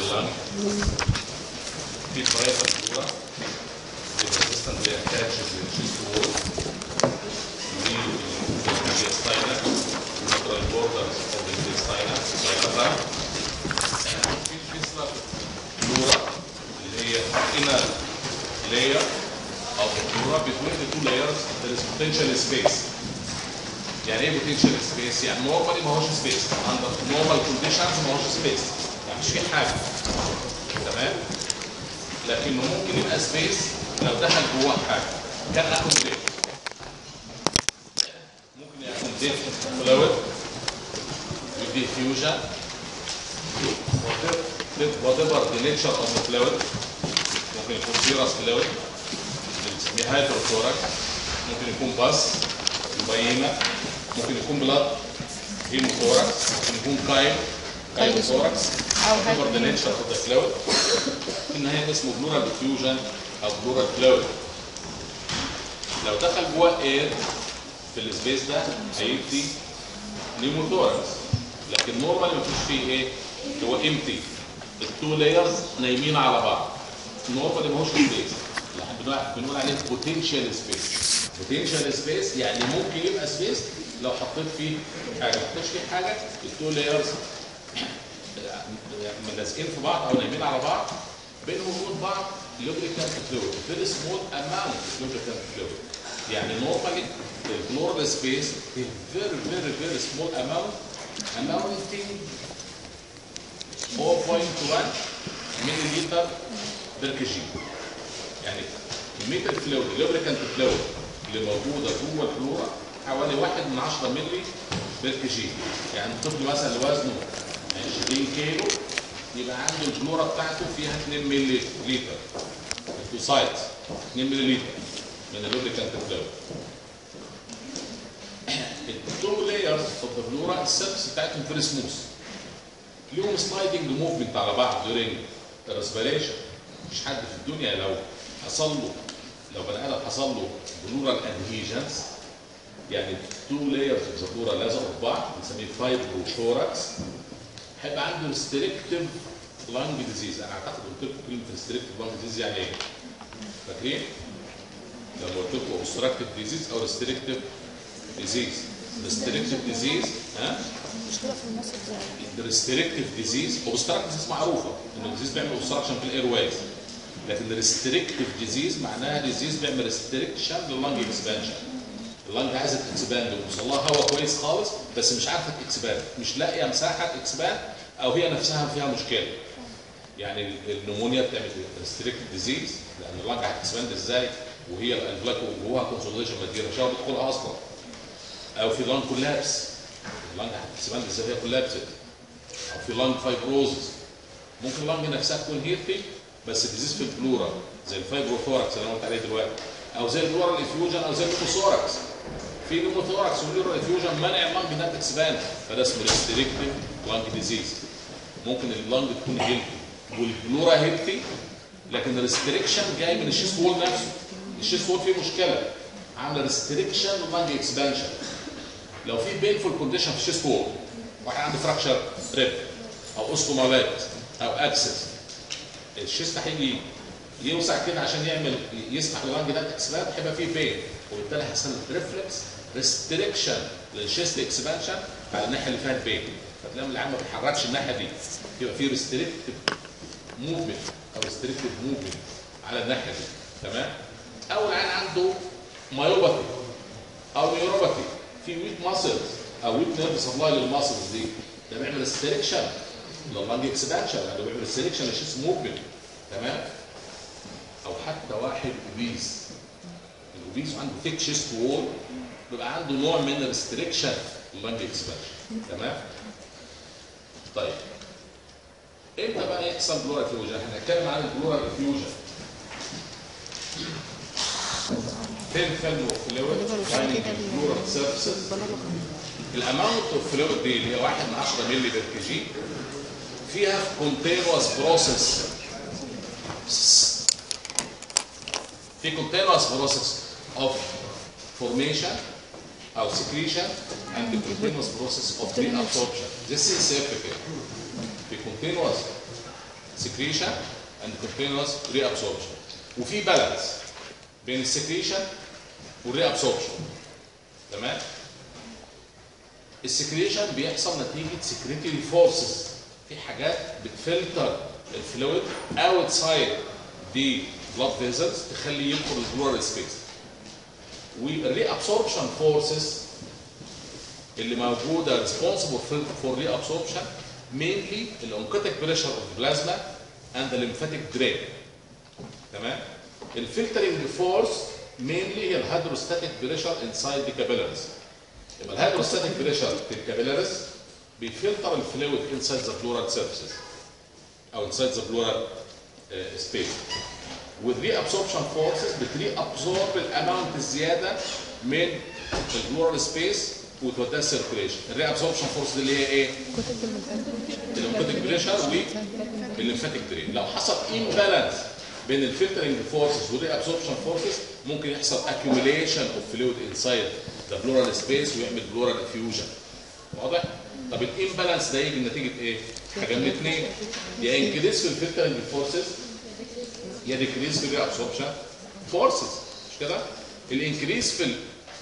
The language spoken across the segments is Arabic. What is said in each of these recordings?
اللنج في برايفت فلورا resistant to attaches in chest wall mediastinum lateral borders of the mediastinum diaphragm في فيسلر فلورا اللي هي inner layer of the flora between the two layers there is potential space. يعني ايه potential space؟ يعني normally ما هوش space under normal conditions ما هوش space يعني مش في حاجه تمام لكنه ممكن يبقى space لو دخل جواه حاجه كان اكوموديت ممكن يكوموديت فلويد يدي فيوجن whatever the nature of the fluid ممكن يكون سيرس فلويد بنسميه هايدروثوركس ممكن يكون باس مبينه ممكن يكون بلاد هيموثوركس ممكن يكون كايلوثوركس whatever the nature of the fluid في النهايه اسمه بلورال diffusion او بلورال فلويد. لو دخل جواه اير في السبيس ده هيدي نيموثوركس لكن نورمالي مفيش فيه ايه؟ هو امتي التو لايرز نايمين على بعض نورمالي ماهوش سبيس بنقول عليه بوتنشال سبيس. بوتنشال سبيس يعني ممكن يبقى سبيس لو حطيت فيه حاجه ما حطيتش فيه حاجه التو لايرز لازقين في بعض او نايمين على بعض بينهم وبين بعض lubricant fluid very small amount of lubricant fluid يعني normally the pleural space is very small amount amounting 0.1 milliliter per kg يعني كميه الفلويد اللوبريكانت فلويد اللي موجوده جوه الفلورا حوالي 1/10 مللي بير كي. يعني الطفل مثلا اللي وزنه 20 كيلو يبقى عنده الفلورا بتاعته فيها 2 مللي لتر الفوسايت 2 مللي لتر من اللوبريكانت فلويد. التو لايرز اوف ذا فلورا السيرفس بتاعتهم فيري سموث ليهم سلايدنج موفمنت على بعض دورينج الريسبيريشن. مفيش حد في الدنيا لو بني ادم حصل له بلورال ادهيجنز يعني تو لايرز اوف ذا فلورا لازقوا في بعض بنسميه فايبروثوركس هيبقى عنده ريستريكتيف لانج ديزيز. انا اعتقد قلت لكم كلمه ريستريكتيف لانج ديزيز يعني ايه؟ فاكرين؟ لما قلت لكم اوبستراكتيف ديزيز او ريستريكتيف ديزيز. ريستريكتيف ديزيز مشكله في النص ازاي؟ الريستريكتيف ديزيز اوبستراكتيف ديزيز معروفه ان الديزيز بيعمل اوبستراكشن في الاير ويز لكن الريستريكتيف ديزيز معناها ديزيز بيعمل ريستريكشن لللنج اكسبانشن. اللنج عايزه تكسباند ويوصل لها هواء كويس خالص بس مش عارفه تكسباند مش لاقيه مساحه اكسباند او هي نفسها فيها مشكله. يعني النمونيا بتعمل ريستريكتيف ديزيز لان اللنج هتكسباند ازاي وهي الالفلاك جواها كونسوليشن ماتيريال مش هتعرف تدخلها اصلا. او في لانج كولابس اللنج هتكسباند ازاي هي كولابست. او في لانج فايبروزس ممكن اللنج نفسها تكون هيلثي بس ديزيز في الفلورا زي الفايبروثوركس اللي انا قلت عليه دلوقتي او زي البلورال افيوجن او زي النيموثوركس. في نيموثوركس والبلورال افيوجن منع اللنج انها تكسباند فده اسمه ريستريكتيف لانج ديزيز. ممكن اللنج تكون هيلثي والبلورا هيلثي لكن الريستريكشن جاي من الشيست وول نفسه. الشيست وول فيه مشكله عامله ريستريكشن لللنج اكسبانشن. لو في بينفول كونديشن في الشيست وول واحد عنده فراكشر ريب او اوستومالات او ابسس الشيست هيجي يوسع كده عشان يسمح لللنج ده اكسباند هيبقى فيه بين وبالتالي هيحصل ريفلكس ريستريكشن للشيست اكسبانشن على الناحيه اللي فيها البين فتلاقي العيان ما بيتحركش الناحيه دي يبقى فيه ريستريكتيف موفمنت او ريستريكتيف موفمنت على الناحيه دي تمام. او العيان عنده مايوباثي او نيوروباثي في ويك ماسلز او ويك نيرف سبلاي للماسلز دي ده بيعمل ريستريكشن لللنج اكسبانشن يعني بيعمل ريستريكشن للشيست موفمنت تمام. او حتى واحد اوبيز الاوبيز عنده ثيك شيست وول بيبقى عنده نوع من الريستريكشن لللنج اكسبانشن تمام. طيب امتى بقى يحصل بلورال افيوجن؟ احنا هنتكلم عن البلورال افيوجن. فين فيلم فلويد لايننج البلورال سيرفيسز الاماونت اوف فلويد دي اللي هي 1/10 مللي بير كي جي فيها كونتينوس بروسيس في continuous process of formation or secretion and the continuous process of reabsorption. This is significant. في continuous secretion and continuous reabsorption. وفي بالانس بين السكريشن والريابسوربشن. تمام؟ السكريشن بيحصل نتيجه سكريتري فورسز، في حاجات بتفلتر الفلويد اوتسايد دي بلاد فيزلز تخليه يدخل البلورال سبيس. والريابسوربشن فورسز اللي موجوده ريسبونسبل فور ريابسوربشن mainly الانكوتيك بريشر اوف بلازما اند الليمفاتيك درين. تمام؟ الفلترنج فورس mainly هي الهيدروستاتيك بريشر انسايد ذا كابيلاريز. يبقى الهيدروستاتيك بريشر في الكابيلاريز بيفلتر الفلويد انسايد ذا بلورال سيرفيسز او انسايد ذا بلورال سبيس. والري ابسوربشن فورسز بتري ابسورب الاماونت الزياده من البلورال سبيس وتوديها السيركوليشن. الري ابسوربشن فورس دي اللي هي ايه؟ الانكوتيك بريشر والليمفاتيك درين. لو حصل امبالانس بين الفلترنج فورسز والري ابسوربشن فورسز ممكن يحصل accumulation اوف فلويد انسايد ذا بلورال سبيس ويعمل بلورال افيوجن. واضح؟ طب الامبالانس ده يجي نتيجه ايه؟ حاجه من اثنين، يا انكريس في الفلترنج فورسز يا ديكريس في الري ابسوربشن فورسز. مش كده؟ الانكريس في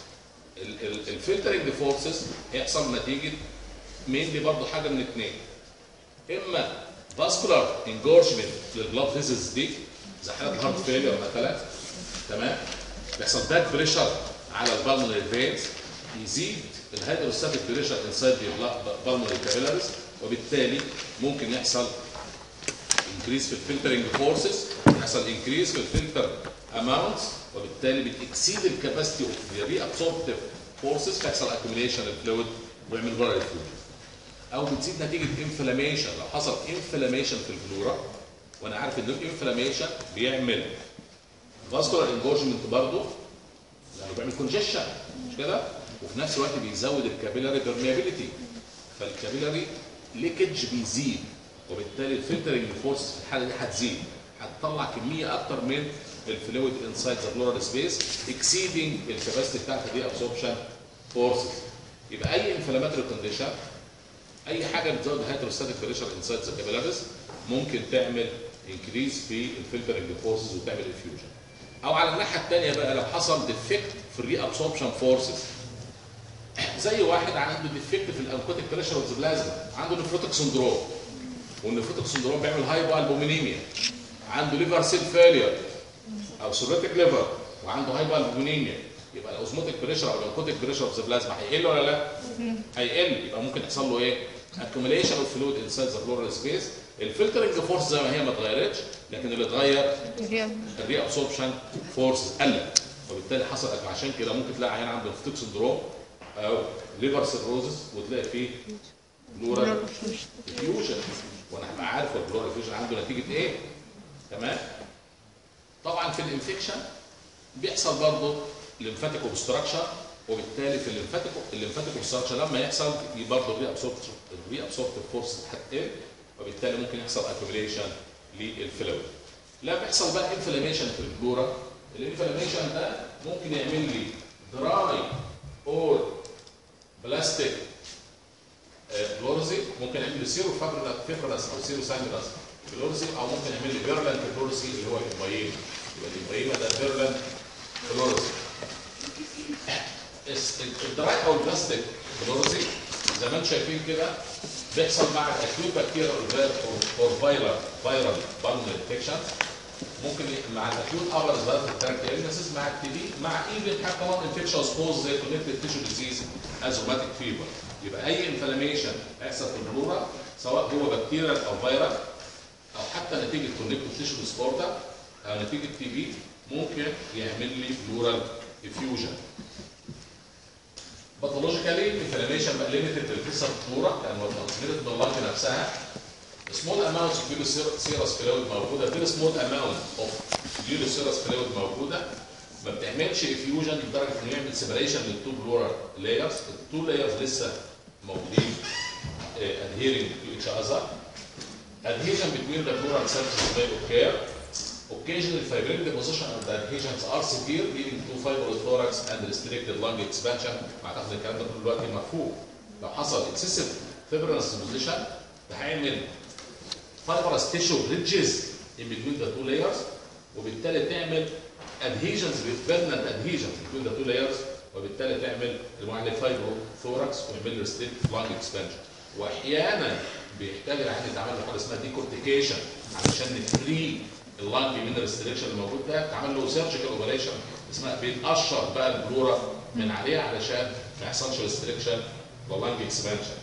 الفلترنج فورسز هيحصل نتيجه مين دي برضه حاجه من اثنين، اما فاسكولار انجورجمنت للبلاد فيزلز دي زي حالات الهارت فيلير مثلا. تمام؟ بيحصل باك بريشر على البالمونري فينز، يزيد الهيدروستاتيك بريشر انسايد البالمونري كابيلاريز، وبالتالي ممكن يحصل انكريس في الفلترنج فورسز، يحصل انكريس في الفلتر اماونتس، وبالتالي بتكسيد الكاباسيتي اوف ذا ري ابسوربتيف فورسز، فيحصل اكيوميليشن للفلويد ويعمل بلورال افيوجن. او بتزيد نتيجه انفلاميشن، لو حصل انفلاميشن في البلورا، وانا عارف ان الانفلاميشن بيعمل فاسكولار انجورجمنت برضه لانه بيعمل كونجيشن. مش كده؟ وفي نفس الوقت بيزود الكابيلاري بيرميابيليتي، فالكابيلاري ليكج بيزيد، وبالتالي الفلترنج فورس في الحاله دي هتزيد، هتطلع كميه اكتر من الفلويد انسايد ذا بلورال سبيس اكسيدنج الكاباسيتي بتاعت دي ابسوربشن فورسز. يبقى اي انفلاماتوري كونديشن، اي حاجه بتزود الهيدروستاتيك بريشر انسايد ذا كابيلاريز ممكن تعمل انكريز في الفلترنج فورسز وتعمل افيوجن. او على الناحيه الثانيه بقى لو حصل ديفكت في الري ابسوربشن فورسز، زي واحد عنده ديفكت في الانكوتيك بريشر اوف ذا بلازما، عنده نفروتيك سندروم، والنفروتيك سندروم بيعمل هايبو البومينيميا، عنده ليفر سيل فيلير او سيروتيك ليفر وعنده هايبو البومينيميا، يبقى الاوزموتيك بريشر او الانكوتيك بريشر اوف ذا بلازما هيقل ولا لا؟ هيقل. يبقى ممكن يحصل له ايه؟ accumulation اوف فلويد انسايد ذا بلورال سبيس. الفلترنج فورس زي ما هي ما اتغيرتش، لكن اللي اتغير الري ابسوربشن فورس قلت، وبالتالي حصل. عشان كده ممكن تلاقي عيان عنده نفروتيك سندروم او ليفر سيروزس وتلاقي فيه بلورال افيوجن، وانا هبقى عارف البلورال افيوجن عنده نتيجه ايه. تمام؟ طبعا في الانفكشن بيحصل برضه ليمفاتيك اوبستراكشن، وبالتالي في الليمفاتيك اوبستراكشن لما يحصل برضه الري ابسوربتيف فورس هتقل، وبالتالي ممكن يحصل اكيوميليشن للفلويد. لا بيحصل بقى انفلاميشن في البلورا، الانفلاميشن ده ممكن يعمل لي دراي اور بلاستيك بلورزي، ممكن يعمل لي سيرو فيبرس او سيرو سانجراس بلورزي، او ممكن يعمل لي فيرلنت بلورزي اللي هو الامبايما. يبقى الامبايما ده فيرلنت بلورزي. الدراي او البلاستيك بلورزي زي ما انتم شايفين كده بيحصل مع الاكيوت بكتيريا اور فايرال بالمونري انفكشن، ممكن مع الاكيوت ابر ريسبيراتوري تراكت النسز، مع التي بي، مع ايفن حتى كمان انفكشن سبوز زي كونكتيف تيشو ديزيز ازوماتيك فيبر. يبقى اي انفلاميشن يحصل في البلورا سواء هو بكتيريا او فيرال او حتى نتيجه كونكتيف تيشو ديسبورتا او نتيجه تي بي ممكن يعمل لي بلورال افيوجن. باثولوجيكالي انفلاميشن بقى ليميتد للقصه البلورا لان هو ترانسميتد من اللنج نفسها. سمول اماونتس اوف جلوسيروس فلويد موجوده، فيري سمول اماونت اوف جلوسيروس فلويد موجوده، ما بتعملش افيوجن لدرجه انه يعمل سيبريشن للتو بلورال لايرز. التو لايرز لسه موجودين adhering to each other. Adhesion between the pleural surfaces may occur. Occasionally fibrillary deposition of the adhesions are severe leading to fibrothorax and restricted lung expansion. اعتقد الكلام ده كله دلوقتي مفهوم. لو حصل excessive fibrinous deposition ده هيعمل fibrous tissue bridges in between the two layers، وبالتالي تعمل adhesions permanent adhesions between the two layers، وبالتالي تعمل المعالي فايبرو ثوركس ويعمل ريستريكت لانج اكسبانشن. واحيانا بيحتاج العيان يتعمل له حاجه اسمها ديكورتيكيشن علشان نفري اللانج من الريستريكشن اللي موجود ده، تعمل له سيرجيكال اوبريشن اسمها بيتقشر بقى البلورا من عليها علشان ما يحصلش ريستريكشن للانج اكسبانشن.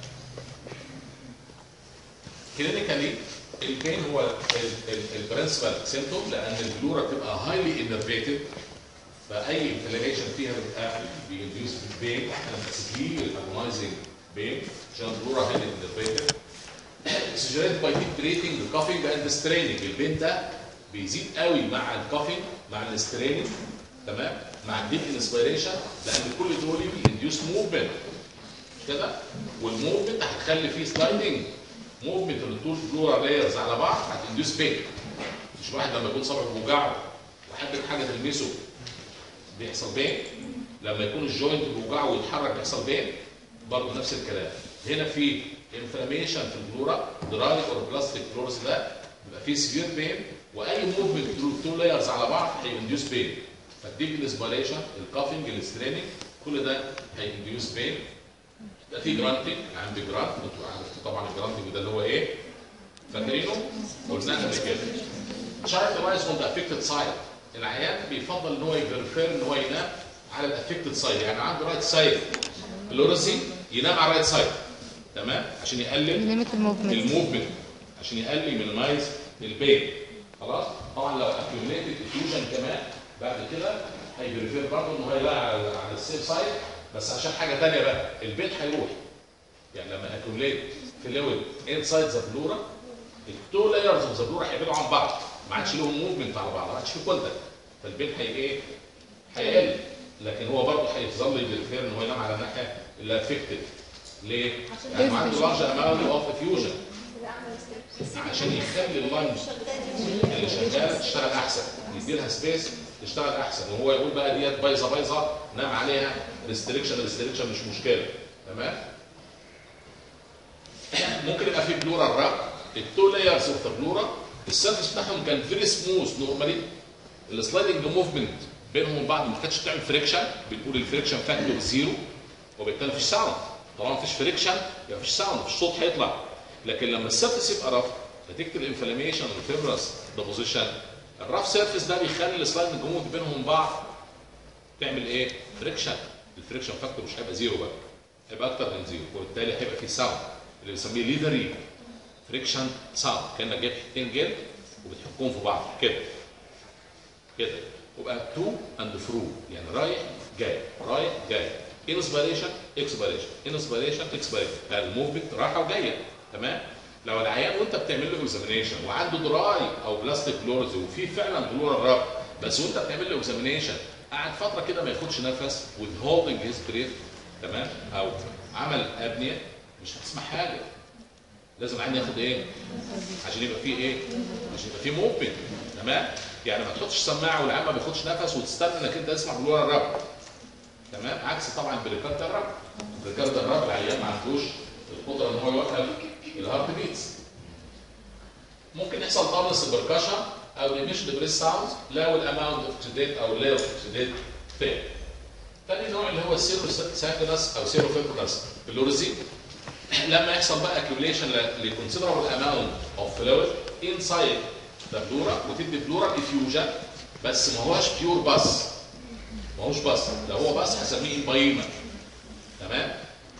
كلينيكالي البين هو البرنسبل سيمتوم، لان البلورا بتبقى هايلي انرفيتد، فاي انفلاميشن فيها بتبقى بينديوس بين، احنا بنسميه الاجونايزنج بين عشان البلورا هايلي انرفيتد. سجلت باي ديب بريثنج كافينج اند ستريننج، البين ده بيزيد قوي مع الكافينج مع الستريننج، تمام، مع الديب انسبيريشن، لان كل دول بينديوس موفمنت كده، والموفمنت هتخلي فيه سلايدنج موفمنت للطول بلورا لايرز على بعض، هتنديوس بين. مش واحد لما يكون صابعه بيوجعه وحابب حاجه تلمسه بيحصل بين، لما يكون الجوينت بيوجعه ويتحرك بيحصل بين، برضه نفس الكلام. هنا في انفلاميشن في البلورا دراي اور بلاستيك بلورس ده بيبقى فيه سيفير بين، واي موفمنت تو لايرز على بعض هينديوس بين. فالديب انسبيريشن، الكافنج، الستريننج، كل ده هينديوس بين. ده في جرانتنج، عندي جرانت، انتوا عارفين طبعا الجرانتنج ده اللي هو ايه؟ فاكرينه؟ قلناها قبل كده. شارت لايز اون ذا افكتد سايد، العيان بيفضل ان هو يبريفير ان هو ينام على الافكتد سايد، يعني عنده رايت سايد بلورسي ينام على الرايت سايد، تمام؟ عشان يقلل الموفمنت، عشان يقلل مينيمايز البين. خلاص؟ طبعا لو اكيوميليتد افيوجن كمان بعد كده هيبريفير برضه ان هو يلاقي على السيف سايد، بس عشان حاجه ثانيه بقى، البين هيروح. يعني لما اكيوميليت فلويد انسايد ذا بلورا، التو لايرز اوف ذا بلورا هيبعدوا عن بعض، ما عادش لهم موفمنت على بعض، ما عادش في كونتاكت، فالبين ايه؟ هيقل، لكن هو برضه هيظل يبريفير ان هو ينام على الناحيه اللي افكتد. ليه؟ يعني عنده لارج اماونت اوف افيوجن، عشان يخلي اللنج اللي شغال تشتغل احسن، يدي لها سبيس تشتغل احسن، وهو يقول بقى ديت بايظه بايظه نام عليها، ريستريكشن مش مشكله، تمام؟ ممكن يبقى في بلورا الراب، التو لايرز اوف ذا بلورا السيرفيس بتاعهم كان فيري سموث نورمالي، السلايدنج موفمنت بينهم وبين بعض ما كانتش تعمل فريكشن، بنقول الفريكشن فاكتور زيرو، وبالتالي مفيش ساوند. طالما مفيش فريكشن يبقى مفيش ساوند، مفيش صوت هيطلع. لكن لما السيرفيس يبقى رف نتيجه الانفلاميشن والفيبرس ديبوزيشن، الرف سيرفيس ده بيخلي السلايدنج موفمنت بينهم وبين بعض تعمل ايه؟ فريكشن. الفريكشن فاكتور مش هيبقى زيرو بقى، هيبقى اكتر من زيرو، وبالتالي هيبقى في ساوند اللي بنسميه ليفري فريكشن ساوند، كانك جايب حتتين جلد وبتحكهم في بعض كده كده، وبقى تو اند فرو، يعني رايح جاي رايح جاي، انسبيريشن اكسبيريشن انسبيريشن اكسبيريشن، يعني الموفمنت رايحه وجايه، تمام؟ لو العيان وانت بتعمل له اكزامينيشن وعنده دراي او بلاستيك بلورز وفي فعلا بلور راب، بس وانت بتعمل له اكزامينيشن قعد فتره كده ما ياخدش نفس with holding his breath، تمام؟ او عمل ابنيه، مش هتسمع حاجه. لازم العيان ياخد ايه؟ عشان يبقى فيه ايه؟ عشان يبقى فيه موفمنت، تمام؟ يعني ما تحطش سماعه والعيان ما بياخدش نفس وتستنى انك انت تسمع بلور الراب، تمام؟ عكس طبعا البريكارد الراب، البريكارد الراب العيان ما عندوش القدره ان هو يوقف الهارت بيتس. ممكن يحصل طابلس البركشن او ديميش دبريس ساوند لو الاماونت اوكسيديت او لاير اوكسيديت فين. ثاني نوع اللي هو السيرو ساكنس او سيرو فيبرس بلورزي، لما يحصل بقى اكيوليشن لكونسيدرابل اماونت اوف فلويد انسايد ذا بلورا وتدي بلورا افيوجن، بس ما هوش بيور باس، ما هوش باس، لو هو باس هسميه امبايما، تمام؟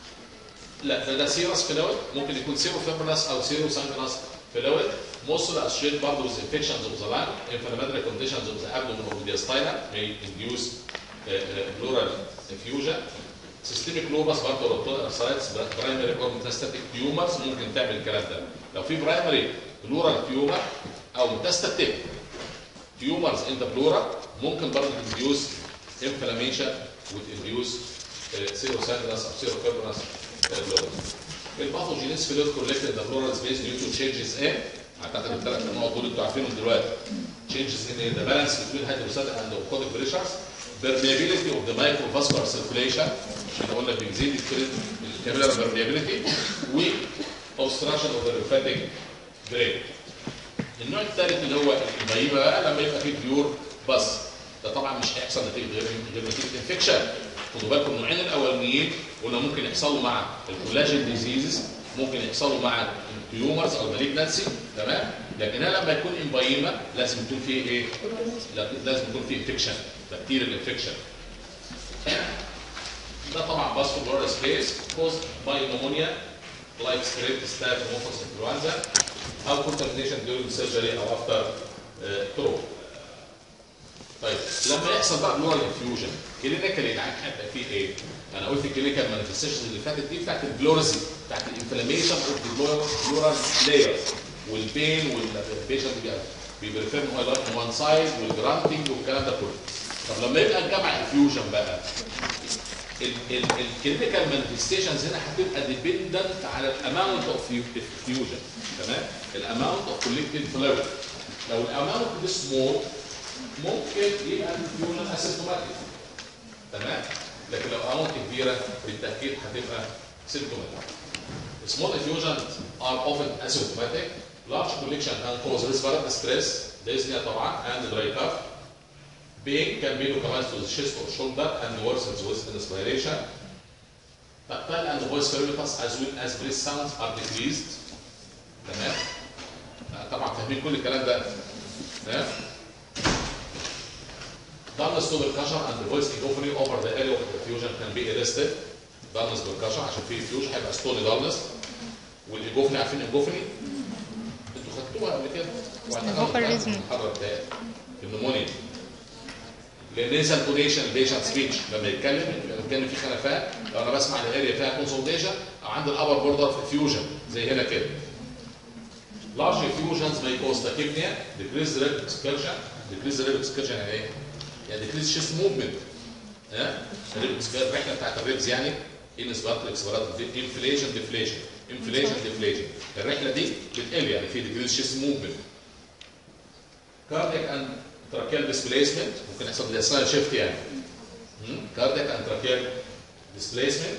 لا ده سيروس فلويد، ممكن يكون سيرو فيبرس او سيرو سانجنس فلويد، موست اسوشيتد برضه with infections of the lung, inflammatory conditions of the abdomen or mediastinum may induce pleural effusion. Systemic lupus برضه روماتويد ارثرايتس، برايمري اور ميتاستاتيك تيومرز ممكن تعمل الكلام ده. لو في برايمري بلورال تيومر او ميتاستاتيك تيومرز ان ذا بلورا ممكن برضه تنديوس انفلاميشن وتنديوس سيرو سانجنس او سيرو فيبرس بلورال. الباثوجينيز فلويد كولكتد ذا بلورال سبيس ديو تو تشينجز ان، اعتقد الثلاث نقط دول انتوا عارفينهم دلوقتي. تشينجز ان ذا بالانس بين هيدروستاتيك اند اوكوديك بريشرز، permeability of the microvascular circulation، احنا قلنا بنزيد الكابيلار permeability و obstruction of the lymphatic drain. النوع الثالث اللي هو الغيبه بقى لما يبقى فيه بيور بس، ده طبعا مش هيحصل نتيجه غير نتيجه انفكشن. خدوا بالكم النوعين الاولانيين قلنا ممكن يحصلوا مع الكولاجين ديزيزز، ممكن يحصلوا مع التيومرز او المالجنسي، تمام؟ لكن هنا لما يكون امبايما لازم يكون فيه ايه؟ لازم يكون فيه انفكشن، بكتيريال انفكشن. ده طبعا فاسكولار سبيس كوز باي نمونيا لايك ستريت ستاف موفس انفلونزا او كونتامينيشن ديورنج سيرجري او افتر تروما. طيب لما يحصل بقى بلورال انفيوجن كلينيكالي العيان هيبقى فيه ايه؟ انا قلت الكلينيكال مانيفستيشنز اللي فاتت دي بتاعت البلورسي، بتاعت الانفلاميشن اوف ذا بلورال لايرز والبين والبيشنت بيبريفير ان هو يلاقي وان سايد والجرانتنج والكلام ده كله. طب لما يبقى الجمع انفيوجن بقى الكلينيكال مانيفستيشنز هنا هتبقى ديبندنت على الاماونت اوف انفيوجن، تمام؟ الاماونت اوف كولكتد فلويد. لو الاماونت دي سمول ممكن يبقى الانفيوجن اسيمتوماتيك، تمام؟ لكن لو اماونت كبيره بالتاكيد هتبقى سيمتوماتيك. Small effusions are often asymptomatic. Large collection can cause respiratory stress, dyspnea طبعا, and dry cough. Pain can be localized to the chest or shoulder and worsens with inspiration. Tactile and voice firulitas as well as breath sounds are decreased. تمام؟ طبعا فاهمين كل الكلام ده. تمام؟ Dullness to percussion and the voice echophony over the area of effusion can be arrested. Dullness percussion عشان في effusion هيبقى stony dullness. والايجوفني عارفين الايجوفني؟ انتوا خدتوها قبل كده؟ الفوكال المحاضره بتاعت النمونيا. النيزل تونيشن البيشنت سبيتش لما يتكلم في خلفات، لو انا بسمع الاريا فيها كونسولديشن او عند الابر بوردر في فيوجن زي هنا كده. Large effusions may cause tachypnea, decrease the rib excursion. Decrease the rib excursion يعني ايه؟ يعني decrease chest movement. الريب الرحله بتاعت الريبز يعني انسبارت اكسبارات انفليشن ديفليشن انفليشن ديفليشن، الرحله دي بتقل يعني في decrease chest movement. Cardiac and tracheal displacement ممكن يحصل لها شيفت يعني. Cardiac and tracheal displacement.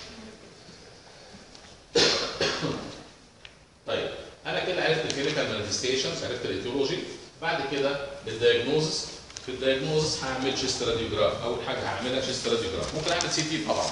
طيب انا كده عرفت الكلينيكال مانيفستيشنز، عرفت الايتيولوجي. بعد كده الدايجنوزس. في الدايجنوزس هعمل شيست راديوجراف، اول حاجه هعملها شيست راديوجراف. ممكن اعمل سي تي طبعا.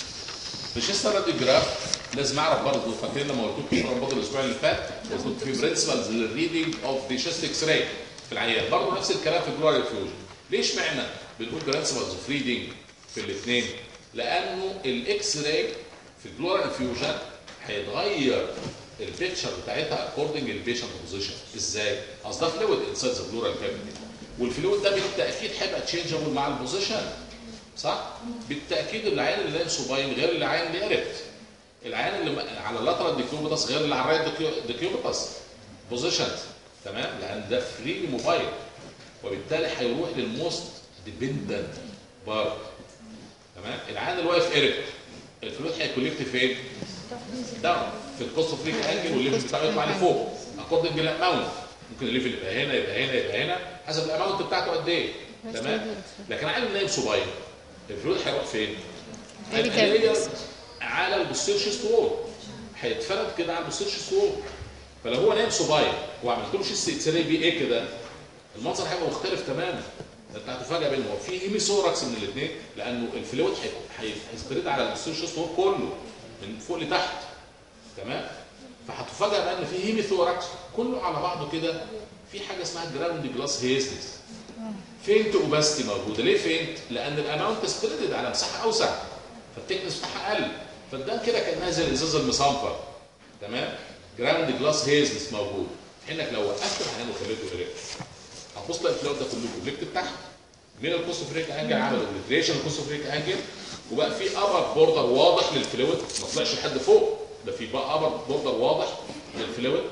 في الشيست راديوجراف لازم اعرف برضه، فاكرين لما قلت لكم في رمضان الاسبوع اللي فات كنت في برنسبلز للريدنج اوف ذا شيست اكس راي في العيان، برضه نفس الكلام في البلورال انفيوجن. ليش معنى بنقول برنسبلز اوف ريدنج في الاثنين؟ لانه الاكس راي في البلورال انفيوجن هيتغير البيكتشر بتاعتها اكوردنج للبيشنت بوزيشن. ازاي؟ اصل ده فلويد انسايد ذا بلورال كافيتي، والفلويد ده بالتاكيد هيبقى تشينجبل مع البوزيشن، صح؟ بالتاكيد العيان اللي لابسه باين غير العيان اللي قربت. العيان اللي على اللاترال ديكيوبيتاس غير اللي على الرايت ديكيوبيتاس بوزيشنز، تمام؟ لان ده فريلي موبايل، وبالتالي هيروح للموست ديبندنت بارت، تمام؟ العيان اللي واقف قرب الفلويد هيكولكت فين؟ داون في الكوستوفريك انجل، والليفل بتاعه يطلع لفوق اكوردنج للاماونت. ممكن الليفل يبقى هنا يبقى هنا يبقى هنا حسب الاماونت بتاعته قد ايه، تمام؟ لكن عيان اللي نايم صباير الفلويد هيروح فين؟ هيبقى على البوستيرشيست وول، هيتفرد كده على البوستيرشيست وول. فلو هو نايم صباير وعملت له شيست اكس راي بي ايه كده، المنظر هيبقى مختلف تماما. انت هتفاجئ بينهم هو في هيميثوركس من الاثنين، لانه الفلويد هيسبريد على البوستيرشيست وول كله من فوق لتحت، تمام؟ فهتفاجئ بان في هيميثوركس كله على بعضه كده، في حاجه اسمها جراوند جلاس هيزنس. فينت اوباستي موجوده. ليه فينت؟ لان الاماونت سبريدد على مساحه اوسع، فالتكنس بتاعها اقل، فده كده كانها زي الازاز المصنفر، تمام؟ جراوند جلاس هيزنس موجود. انك لو وقفت العيان وخليته اريكت هتبص تلاقي الفلويد ده كله الاوبجكت بتاعها من الكوستوفريك انجل عمل اوبليتريشن الكوستوفريك انجل، وبقى في ابر بوردر واضح للفلويد، ما طلعش لحد فوق، ده في بقى ابر بوردر واضح للفلويد،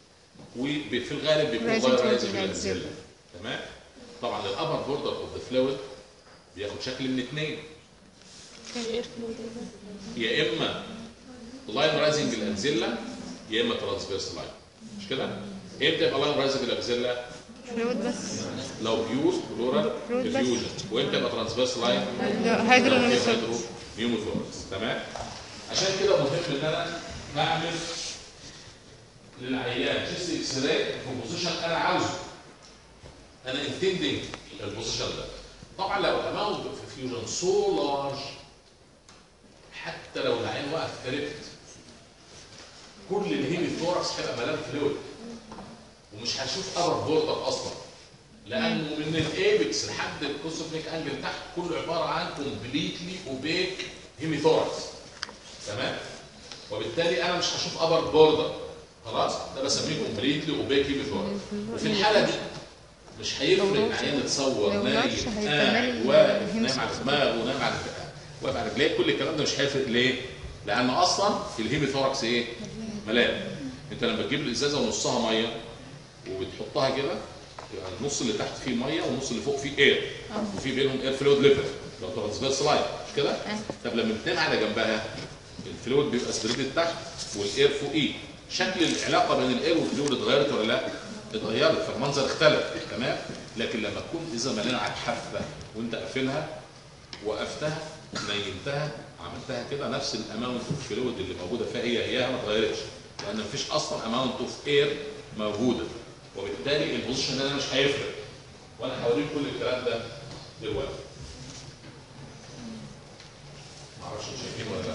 وفي الغالب بيكون رايزنج للانزيلا، تمام؟ طبعا الابر بوردر اوف ذا فلويد بياخد شكل من اثنين، يا اما لاين رايزنج الانزيلا يا اما ترانسفيرس لاين، مش كده؟ امتى يبقى لاين رايزنج الانزيلا؟ فلويد بس لو بيوز بلورال ديفيوجن. وامتى يبقى ترانسفيرس لاين؟ هيدرو نيوموثوركس، تمام؟ عشان كده مهم ان انا اعمل للعيان تشيست اكس راي في بوزيشن انا عاوزه، انا انتندنج البوزيشن ده. طبعا لو الاماونت اوف فيوجن سو لارج، حتى لو العين واقف كريبت، كل الهيميثوركس هيبقى مليان فلويد ومش هشوف ابر بوردر اصلا، لانه من الايبكس لحد الكوسوفنيك انجل تحت كله عباره عن كومبليتلي اوبيك هيميثوركس. تمام؟ وبالتالي انا مش هشوف ابر بوردر، خلاص؟ ده بسميه كومبليتلي اوبيك هيميثوركس. وفي الحاله دي مش هيفرق العيان يتصور نايم قاعد واقف نايم على دماغه ونايم على واقف على رجليه، كل الكلام ده مش هيفرق. ليه؟ لان اصلا الهيميثوركس ايه؟ ملان. انت لما تجيب الازازه ونصها ميه وبتحطها كده، يعني النص اللي تحت فيه ميه والنص اللي فوق فيه اير، وفي بينهم اير فلويد ليفل لو ترانسفيرس لاين، مش كده؟ طب لما بتنام على جنبها الفلويد بيبقى سبريدد تحت والاير فوقيه، شكل العلاقه بين الاير والفلويد اتغيرت ولا لا؟ اتغيرت، فالمنظر اختلف. تمام؟ لكن لما تكون ازازه مليانه على الحافه وانت قافلها وقفتها نيمتها عملتها كده، نفس الاماونت اوف فلويد اللي موجوده فيها هي ما اتغيرتش، لان مفيش اصلا اماونت اوف اير موجوده، وبالتالي البوزيشن ده مش هيفرق. وانا هوريك كل الكلام ده دلوقتي. معرفش انتوا شايفين ولا لا.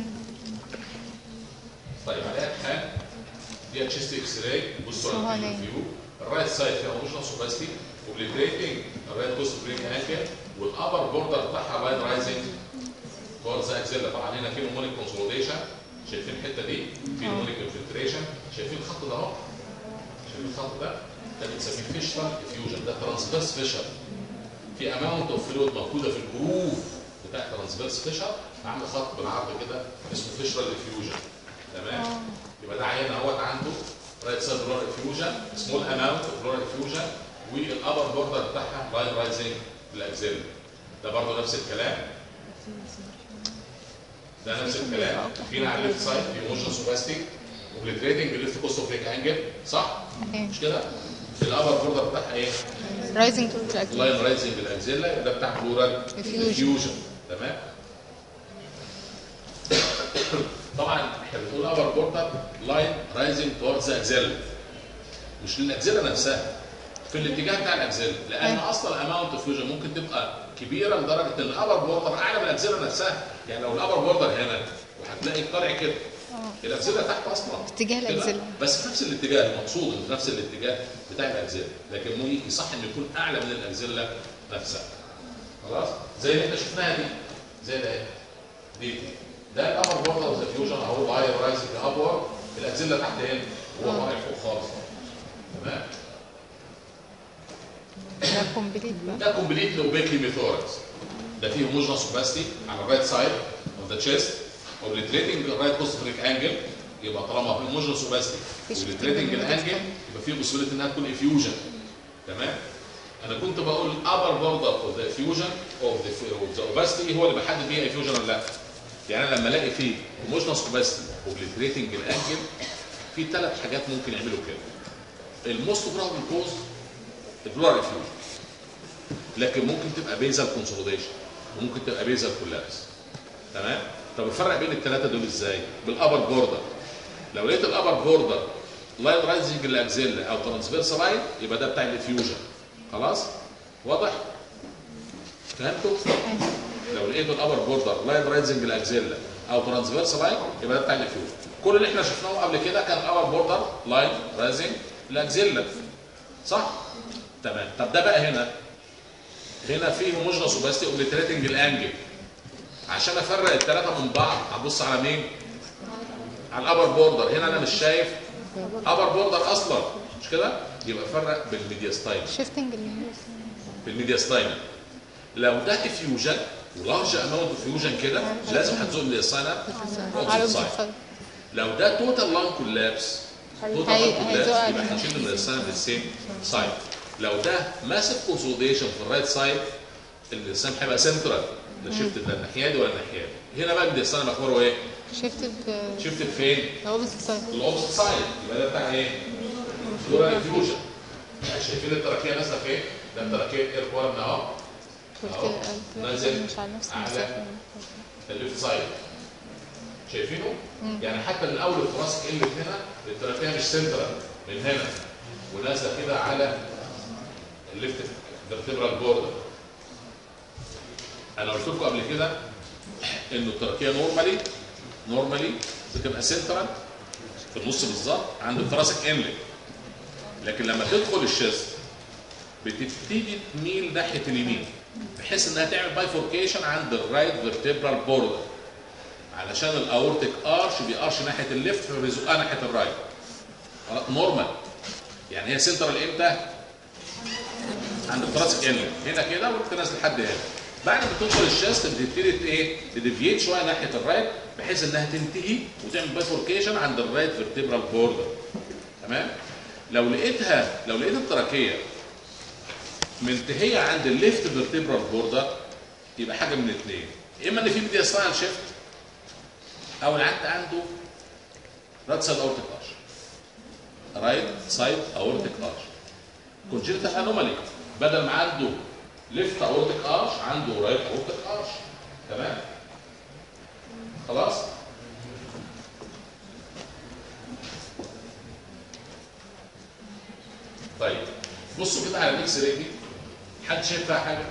طيب على اي حال دي تشيست اكس راي، بصوا على الفيو. الرايت سايد فيها موشن سوباستي وبليتريتنج الرايت كوست بريك انكل، والابر بوردر بتاعها لاين رايزنج تورز اكزيلا. طبعا هنا في نمونيك كونسوليديشن، شايفين الحته دي؟ في نمونيك انفلتريشن، شايفين الخط ده اهو؟ شايفين الخط ده؟ ده بنسميه فيشر افيوجن، ده ترانسفيرس فيشر. في اماونت اوف فلويد موجوده في الجروف بتاع ترانسفيرس فيشر، عامل خط بالعرض كده اسمه فيشر افيوجن. تمام؟ يبقى ده عيان اهوت عنده رايت سايد بلور افيوجن، سمول اماونت اوف بلور افيوجن، والابر بوردر بتاعها لاين رايزنج بالاكزيلا. ده برضه نفس الكلام. ده نفس الكلام. فينا على الليفت سايد في موشن سوباستيك وبليتريتنج بالليفت كوست اوف ريك انجل، صح؟ مش كده؟ الابر بوردر بتاعها ايه؟ رايزنج تو الاكزيلا، لاين رايزنج بالاكزيلا، ده بتاع بلورال افيوجن. تمام؟ طبعا احنا بنقول ابر بوردر لاين رايزنج توردز اكزيلا، مش للاكزيلا نفسها، في الاتجاه بتاع الاكزيلا، لان اصلا اماونت اوف فيوجن ممكن تبقى كبيره لدرجه ان الابر بوردر اعلى من الاكزيلا نفسها. يعني لو الابر بوردر هنا وهتلاقي القرع كده، الاكزيلا تحت اصلا اتجاه الاكزيلا، بس في نفس الاتجاه، المقصود في نفس الاتجاه بتاع الاكزيلا، لكن يصح انه يكون اعلى من الاكزيلا نفسها. خلاص؟ زي اللي احنا شفناها دي، زي ده دي ده الابر بوردر اوف ذا فيوجن اهو، لاين رايزنج ابورد، الاكزيلا تحت هنا هو طالع فوق خالص. تمام؟ ده كومبليت بقى، ده كومبليت اوبيك هيميثوركس. ده فيه هوموجينوس اوباستي على الرايت سايد اوف ذا تشيست، اوبليتريتنج الرايت كوستريك انجل. يبقى طالما في هوموجينوس اوباستي اوبليتريتنج الانجل يبقى فيه بوسيبيليتي انها تكون افيوجن. تمام؟ انا كنت بقول ابر بوردر اوف ذا افيوجن اوف ذا اوباستي هو اللي بحدد بيه افيوجن ولا لا. يعني انا لما الاقي فيه هوموجينوس اوباستي اوبليتريتنج الانجل، في ثلاث حاجات ممكن يعملوا كده. الموست بروبل كوز البلور افيوجن، لكن ممكن تبقى بيزال كونسوليديشن وممكن تبقى بيزال كولابس. تمام؟ طب الفرق بين الثلاثه دول ازاي؟ بالابر بوردر. لو لقيت الابر بوردر لاين رايزنج الاكزيلا او ترانسفيرس لاين يبقى ده بتاع الافيوجن. خلاص؟ واضح؟ فهمتوا؟ لو لقيت الابر بوردر لاين رايزنج الاكزيلا او ترانسفيرس لاين يبقى ده بتاع الافيوجن. كل اللي احنا شفناه قبل كده كان الابر بوردر لاين رايزنج الاكزيلا، صح؟ تمام. طب ده بقى هنا في هوموجينوس اوباستي اوبليتريتنج الانجل. عشان افرق الثلاثه من بعض هبص على مين؟ على الابر بوردر. هنا انا مش شايف ابر بوردر اصلا، مش كده؟ يبقى افرق بالميدياستاين، شيفتنج بالميدياستاين. لو ده افيوجن ولارج اماونت فيوجن كده لازم هتزق الميدياستاين على السايد. لو ده توتال لانج كولابس، يبقى هنشيل الميدياستاين بالسيم سايد. لو ده ماسف كونسوليديشن في الرايت سايد اللسان هيبقى سنترال، ده شيفت ده الناحيه دي ولا الناحيه دي. هنا بقى اللسان اخباره ايه؟ شيفت فين؟ الاوبوزيت سايد. الاوبوزيت سايد يبقى ده بتاع ايه؟ دورال افيوجن. شايفين التراكيه نازله فين؟ ده التراكيه اير كورن اهو نازل على الليفت سايد. شايفينه؟ يعني حتى من اول التراسك اللي هنا التراكيه مش سنترال من هنا ونازله كده على الليفت فيرتبرال بوردر. انا قلت لكم قبل كده انه التراكيه نورمالي بتبقى سنترال في النص بالظبط عند التراسك انلت، لكن لما تدخل الشيست بتبتدي تميل ناحيه اليمين بحيث انها تعمل بايفوركيشن عند الرايت فيرتبرال بوردر علشان الاورتيك ارش بيقرش ناحيه الليفت فبيزقها ناحيه الرايت. نورمال يعني هي سنترال امتى؟ عند التراسك انلت هنا كده وتنزل لحد هنا. بعد ما تدخل الشيست بتبتدي ايه؟ تديفيت شويه ناحيه الرايت بحيث انها تنتهي وتعمل بايفوركيشن عند الرايت فيرتبرال بوردر. تمام؟ لو لقيت التراكيه منتهيه عند الليفت فيرتبرال بوردر يبقى حاجه من الاثنين، اما ان في ميدياستاينال شيفت او العند عنده رايت سايد اورتيك ارش. رايت سايد اورتيك ارش كونجنتال انومالي، بدل ما عنده ليفت اورتيك ارش عنده رايت اورتيك ارش. تمام؟ خلاص؟ طيب بصوا كده على الاكس راي دي، حد شايف فيها حاجه؟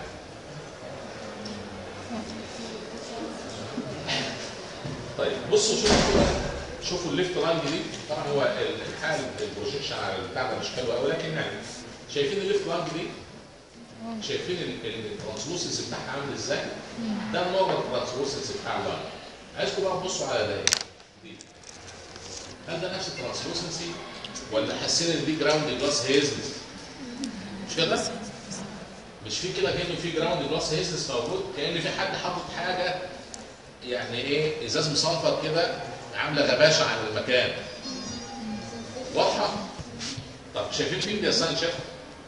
طيب بصوا شوفوا الليفت لانج دي. طبعا هو الحال البروجيكشن على البتاع ده مش حلو قوي، لكن يعني شايفين الليفت لانج دي؟ شايفين الترانسلوسنس بتاعها عامل ازاي؟ ده النورمال ترانسلوسنس بتاع اللانج. عايزكم بقى تبصوا على ده دي. هل ده نفس الترانسلوسنسي ولا حاسين ان دي جراوند جلاس هيزنس؟ مش كده؟ مش في كده كانه في جراوند جلاس هيزنس موجود، كان في حد حاطط حاجه يعني ايه ازاز مصنفر كده عامله غباشه عن المكان. واضحه؟ طب شايفين في ميدياستاينال شيفت؟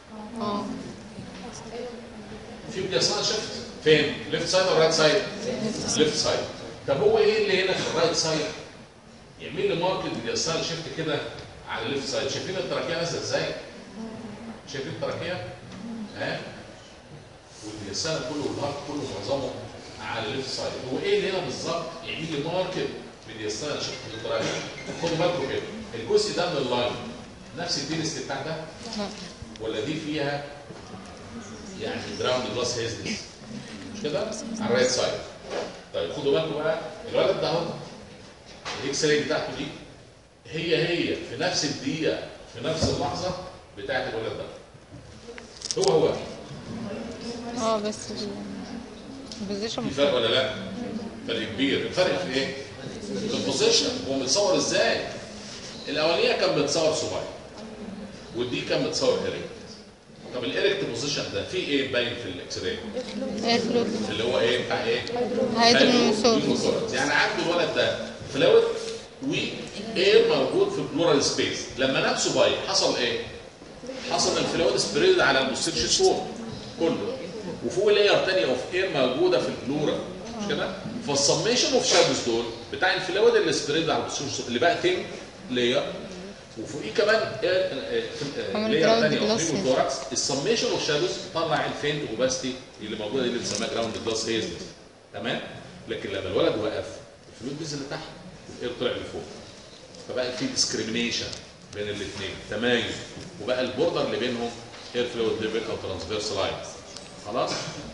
في ميدياستاينال شيفت فين؟ ليفت سايد ولا رايت سايد؟ ليفت سايد. طب هو ايه اللي هنا في الرايت سايد؟ يعمل لي ماركت ميدياستاينال شيفت كده على الليفت سايد. شايفين التراكيه نازله ازاي؟ شايفين التراكيه؟ ها؟ والميدياستاينال كله والهارت كله معظمه على الليفت سايد. هو ايه اللي هنا بالظبط يعمل لي ماركت ميدياستاينال شيفت بالطريقه دي؟ خدوا بالكم كده، الجزء ده من اللاين نفس الدينست بتاع ده؟ ولا دي فيها يعني جراوند جلاس هيزنس؟ مش كده؟ على الرايت سايد. طيب خدوا بالكم بقى الولد ده اهو الاكس راي بتاعته دي هي في نفس الدقيقه في نفس اللحظه بتاعت الولد ده. هو بس البوزيشن في فرق ولا لا؟ فرق كبير. الفرق في ايه؟ في البوزيشن. هو متصور ازاي؟ الاولانيه كان متصور صباعي ودي كان متصور ايركت. طب الايركت بوزيشن ده فيه ايه باين في الاكس راي؟ اللي هو ايه بتاع ايه؟ هيدروموثوركس. يعني عنده الولد ده فلويد واير موجود في البلورال سبيس. لما نفسه باين حصل ايه؟ حصل الفلويد سبريد على البوستيريور سور كله، وفوق لاير ثانيه اوف اير موجوده في البلورال. مش كده؟ فالسميشن اوف شادوز دول بتاع الفلويد اللي سبريد على البوستيريور سور اللي بقى ثين لاير وفوقيه كمان لاير ثانيه اوف نيموثوركس. السميشن اوف شادوز طلع الفينت اوباستي اللي موجوده دي اللي بنسميها جراوند جلاس هيزنس. تمام؟ لكن لما الولد وقف الفلويد نزل لتحت والاير طلع لفوق، فبقى في ديسكريميشن بين الاثنين، تمايز، وبقى البوردر اللي بينهم اير فلويد ليفل او ترانسفيرس لاين. خلاص؟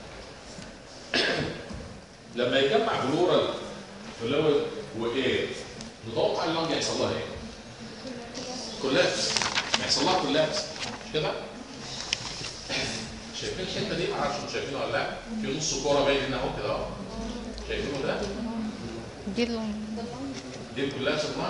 لما يجمع بلورال فلويد واير نتوقع اللنج هيحصل لها ايه؟ كولابس. هيحصل لها كولابس. مش كده؟ شايفين الحته دي؟ معرفش انتوا شايفينها ولا لا؟ في نص كوره باين هنا اهو كده اهو. شايفينه ده؟ دي الكولابس لاين.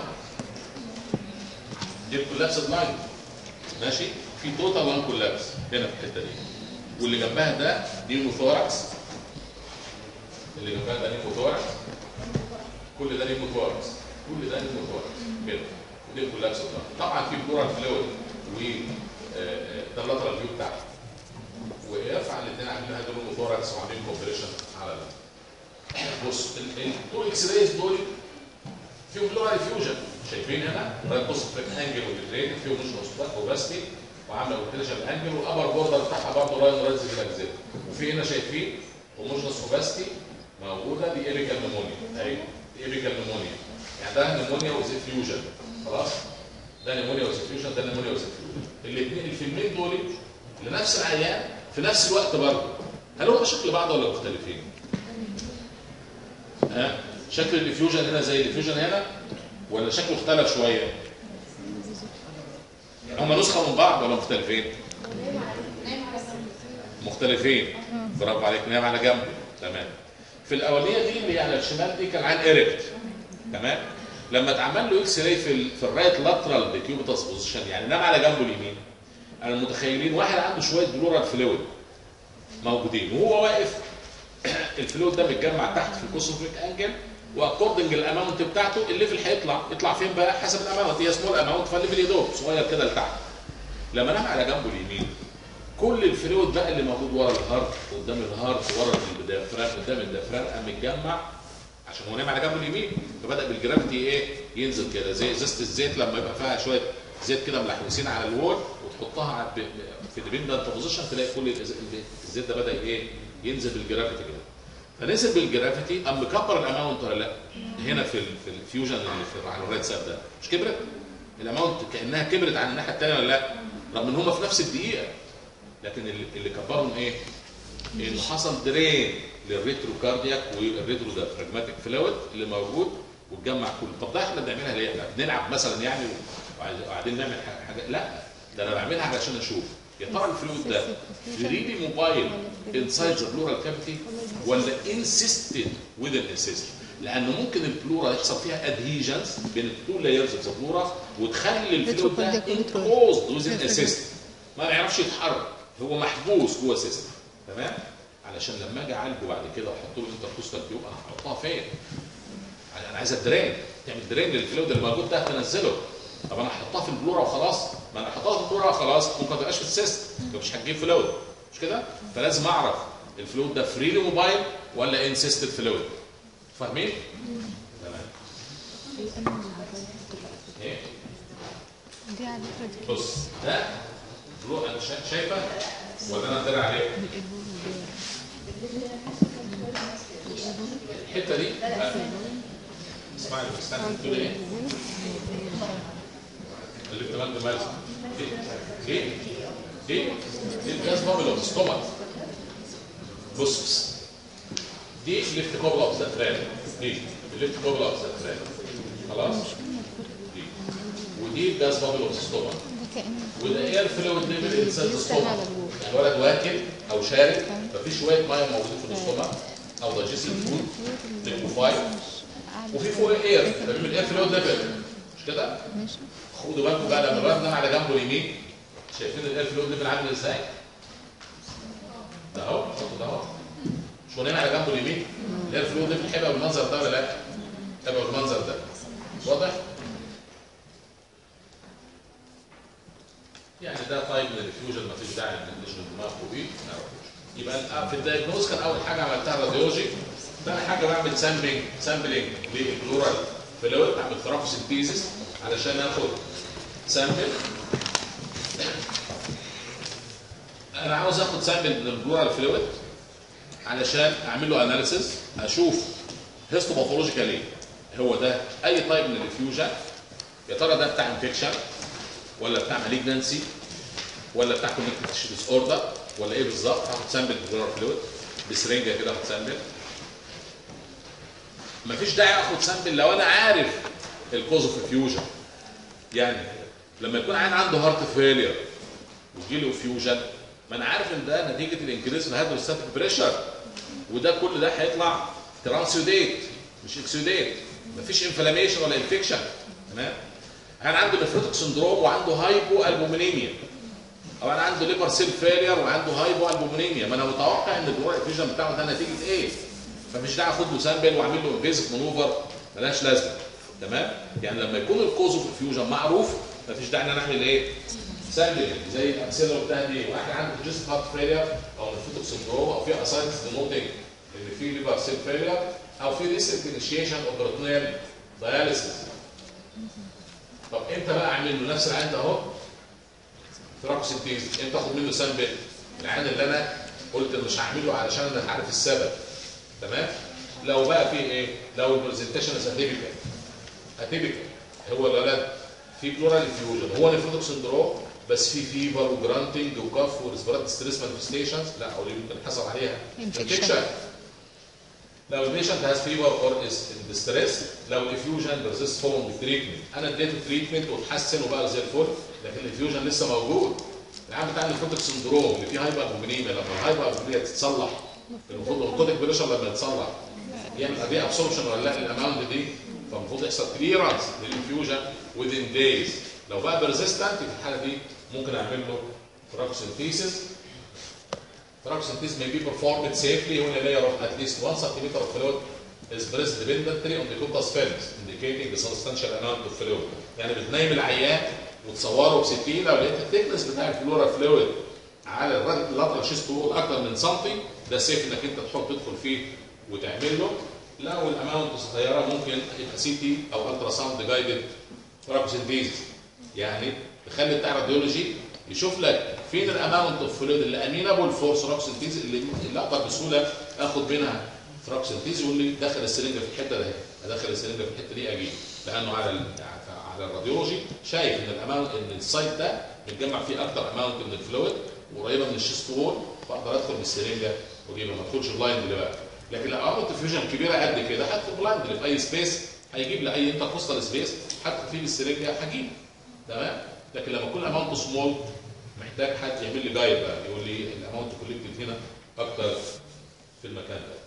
دي الكولابس لاين. ماشي؟ في توتال لان كولابس هنا في الحته دي. واللي جنبها ده نيموثوركس. اللي جنبها ده نيموثوركس. كل ده نيموثوركس. كل ده نيموثوركس كده. ودي الكولابس لاين. طبعا في بلورال فلويد ده اللاترال فيو بتاعته. ويرفع الاثنين عاملين هيدرو نيموثوركس وعاملين كومبريشن على ده. بص التو اكس رايز دول فيهم بلورال فيوجن. شايفين هنا رايت بوست فريك انجل والتريد فيهم مش اوباستي وعامله اوبتريشن انجل والابر بوردر بتاعها برضه لاين رايز بالاجزاء. وفي هنا شايفين هوموجنس اوباستي موجوده. دي ايبيكال نمونيا اهي. دي ايبيكال نمونيا يعني ده نيمونيا ويز افيوجن، خلاص؟ ده نيمونيا ويز افيوجن، ده نيمونيا ويز افيوجن. الاثنين الفيلمين دول لنفس العيان في نفس الوقت برضه. هل هم شكل بعض ولا مختلفين؟ ها؟ شكل الافيوجن هنا زي الافيوجن هنا ولا شكله اختلف شويه؟ يعني هم نسخه من بعض ولا مختلفين؟ مختلفين. برافو عليك، نايم على جنبه. تمام. في الاولانيه دي اللي على الشمال دي كان عين ايركت. تمام. لما اتعمل له اكس راي في الرايت لاترال ديكيوبيتاس بوزيشن، يعني نام على جنبه اليمين. انا متخيلين واحد عنده شويه بلورال فلويد موجودين وهو واقف، الفلويد ده متجمع تحت في الكوسوفريك انجل، واكوردنج الاماونت بتاعته الليفل هيطلع فين بقى؟ حسب الاماونت، هي سمول اماونت فالليفل يدوب صغير كده لتحت. لما نام على جنبه اليمين كل الفلويد بقى اللي موجود ورا الهارت، قدام الهارت، ورا الديافرام، قدام الديافرام، قام متجمع عشان هو نايم على جنبه اليمين، فبدا بالجرافيتي ايه؟ ينزل كده زي ازازه الزيت لما يبقى فيها شويه زيت كده ملحوسين على الوول وتحطها في الديبندنت بوزيشن، تلاقي كل الزيت ده بدا ايه؟ ينزل بالجرافيتي كده. فنزل بالجرافيتي قام مكبر الاماونت ولا لا؟ هنا في الفيوجن اللي على الرايت سايد ده مش كبرت؟ الاماونت كانها كبرت عن الناحيه الثانيه ولا لا؟ رغم ان هم في نفس الدقيقه، لكن اللي كبرهم ايه؟ اللي حصل درين للريتروكاردياك والريترو ديافراجماتيك فلويد اللي موجود واتجمع كله. طب ده احنا بنعملها ليه؟ احنا بنلعب مثلا يعني وقاعدين نعمل حاجه؟ لا، ده انا بعملها علشان اشوف يا ترى الفلويد ده فريلي موبايل انسايد ذا بلورال كافيتي ولا انسيستد وذ انسيست، لانه ممكن البلورا يحصل فيها ادهيجنز بين التو لايرز اوف ذا بلورا وتخلي الفلويد ده انكلوزد وذ انسيست، ما بيعرفش يتحرك، هو محبوس جوه سيستم. تمام؟ علشان لما اجي اعالجه بعد كده واحط له انتركوستال تيوب انا هحطها فين؟ انا عايز الدرين، تعمل درين للفلويد اللي موجود ده تنزله. طب انا هحطها في البلورا وخلاص؟ ما انا هحطها في البلورا وخلاص ممكن ما تبقاش في السيستم، مش هتجيب فلويد، مش كده؟ فلازم اعرف الفلويد ده فريلي موبايل ولا انسيستد فلويد. فاهمين؟ تمام. ايه؟ دي على فكره بص ده انت شايفه ولا انا ادري عليه؟ الحته دي اسمعي استنى بتقول ايه؟ اللي كمان ده مالك ايه؟ ايه؟ دي الجاز بابل اوف ستومك. بص دي الليفت كوبل اوف ذا تران، دي الليفت كوبل اوف ذا تران، خلاص؟ دي ودي الجاز بابل اوف ستومك، وده اير فلويد ليفل انسايد الستومك. يعني الولد واكل او شارب ففي شويه ميه موجوده في الستومك او دايجستيف فود ليكوفايد وفي فوق اير، ده بيعمل اير فلويد ليفل، مش كده؟ ماشي. خدوا بالكم بقى لما الولد نام على جنبه اليمين، شايفين الاير فلويد ليفل عامل ازاي؟ ده اهو، ده اهو، مش هو نايم على جنبه اليمين؟ الاير فلويد ليفل هيبقى بالمنظر ده ولا لا؟ هيبقى بالمنظر ده، واضح؟ يعني ده طيب من الفيوجن، مفيش داعي نشغل دماغكم بيه. يبقى في الدايجنوز كان اول حاجه عملتها راديولوجي، ثاني حاجه بعمل سامبلنج للبلورال فلويد، بعمل ثرافوسنتيزيس علشان اخد سامبل. انا عاوز اخد سامبل من البلورال فلويد علشان اعمل له اناليسيس، اشوف هيستوباثولوجيكالي هو ده اي طيب من الفيوجن، يا ترى ده بتاع انفكشن ولا بتاع مالجنسي ولا بتاع كونكتيف تيشو ديس اوردر ولا ايه بالظبط. هاخد سامبل بلورال فلويد بسرنجه كده، هاخد سامبل. مفيش داعي اخد سامبل لو انا عارف الكوز اوف فيوجن. يعني لما يكون عين عنده هارت فيلير ويجي له فيوجن، ما انا عارف ان ده نتيجه الانكريس في الهيدروستاتيك بريشر، وده كل ده هيطلع ترانسيوديت مش اكسيوديت، مفيش انفلاميشن ولا انفكشن. تمام؟ انا عنده نفروتيك سندروم وعنده هايبو البومينيميا، او انا عنده ليبر سيل فيلير وعنده هايبو البومينيميا، ما انا متوقع ان البلورال افيوجن بتاعه ده نتيجه ايه؟ فمش داعي اخد له سامبل واعمل له انفيزيف مانوفر، ملهاش لازمه. تمام؟ يعني لما يكون الكوز اوف الفيوجن معروف مفيش داعي ان انا اعمل ايه؟ سامبل زي الامثله اللي قلتها دي، واحد عنده جست هارت فيلير او نفروتيك سندروم او في اساينس دينوتنج ان في ليبر سيل فيلير او في ريسنت انيشيشن اوف بريتونيال داياليسيس. طب امتى بقى اعمل له نفس العين ده اهو؟ ثرابوسنتيز، امتى اخد منه سامبل؟ العين اللي انا قلت مش هعمله علشان انا عارف السبب. تمام؟ لو بقى في ايه؟ لو البرزنتيشن سيرتيفيكت اتيبيكال. هو الولد في بلورال افيوجن، هو نيفروتيك سندروم بس في فيفر وجرانتنج وكف وريسبيراتوري ستريس مانيفستيشنز، لا او اللي ممكن حصل عليها انفكشن. لو البيشنت هاز فيفر اور از ان ستريس، لو الافيوجن بيرزيست فولوينج تريتمنت، انا اديته تريتمنت وتحسن وبقى زي الفل، لكن الافيوجن لسه موجود. العام بتاع النيفروتيك سندروم اللي فيه هايبر بومينيميا، لما الهايبر بومينيميا تتصلح المفروض النيفروتيك بريشر لما يتصلح يعمل ادي ابسوربشن ولا لا الاماونت دي، فالمفروض يحصل كليرنس للانفيوجن within days. لو بقى بيرزيستنت في الحاله دي ممكن اعمل له Paracentesis. Paracentesis may be performed safely when a layer of at least 1 cm of fluid is pressed dependently on the cubitus films, indicating the substantial amount of fluid. يعني بتنيم العيان وتصوره بستين، لو لقيت الثيكنس بتاع الفلورا فلويد على اللاترال شيست وول اكتر من سنتي، ده سيف انك انت تدخل فيه وتعمل له. لو الاماونت صغيره ممكن يبقى سي تي او الترا ساوند جايدد Paracentesis، يعني تخلي بتاع الراديولوجي يشوف لك فين الاماونت اوف فلويد اللي امينابل فور ثراكسنتيز، اللي اقدر بسهوله اخد منها ثراكسنتيز، واللي دخل السرنجه في الحته ده، ادخل السرنجه في الحته دي اجيب، لانه على الراديولوجي شايف ان الاماونت ان السايت ده متجمع فيه اكتر اماونت من الفلويد وقريبه من الشيست وول، فاقدر ادخل بالسرنجه واجيبها، ما ادخلش بلايند اللي بقى. لكن لو اماونت فيوجن كبيره قد كده هدخل بلايند في اي سبيس، هيجيب لي اي انتركوستال سبيس هدخل فيه بالسرنجه هجيب، تمام. لكن لما يكون الاماونت سمول محتاج حد يعمل لي جايد بقى، يقول لي الاماونت كولكتد هنا اكتر في المكان ده.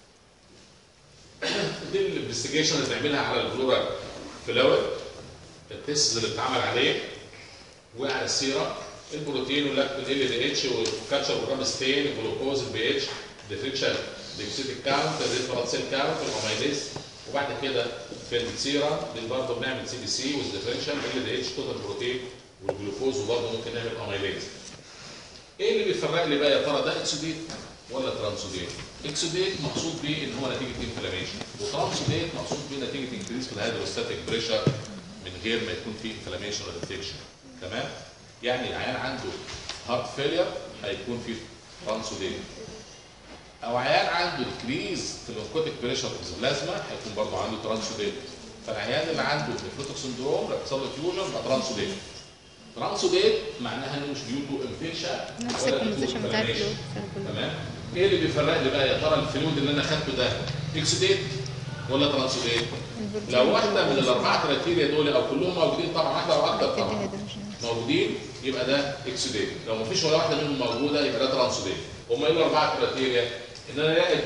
دي الانفستيجيشن اللي بنعملها على الفلورا فلويد، التست اللي بتتعمل عليه وعلى السيره، البروتين واللاكتين ال دي اتش والكاتشر والجرام ستين، الجلوكوز، البي اتش، الديفرنشال ليكوسيتيك كاونت، الريد بلاد سيل كاونت، الاميليز، وبعد كده في السيره دي برضه بنعمل سي بي سي والديفرنشال ال دي اتش توتال بروتين والجلوكوز، وبرضه ممكن نعمل اميليز. ايه اللي بيفرق لي بقى يا ترى ده اكسوديت ولا ترانسوديت؟ اكسوديت مقصود بيه ان هو نتيجه انفلاميشن، وترانسوديت مقصود بيه نتيجه انكريس في الهيدروستاتيك بريشر من غير ما يكون فيه انفلاميشن ولا انفكشن، تمام؟ يعني العيان عنده هارت فيلير هيكون فيه ترانسوديت، او عيان عنده انكريز في الانكوتيك بريشر في البلازما هيكون برضه عنده ترانسوديت. فالعيان اللي عنده نيفروتيك سندروم لو حصل له فيوجن يبقى ترانسوديت. ترانسوديت معناها انه مش ديو تو انفكشن نفس الكومبوزيشن بتاع الفلويد، تمام. ايه اللي بيفرق لي بقى يا ترى الفلويد اللي انا خدته ده اكسوديت ولا ترانسوديت؟ لو واحده من الاربعه كرايتيريا دول او كلهم موجودين، طبعا واحده او اكثر طبعا موجودين يبقى ده اكسوديت، لو ما فيش ولا واحده منهم موجوده يبقى ده ترانسوديت. هم ايه الاربعه كرايتيريا؟ ان انا الاقي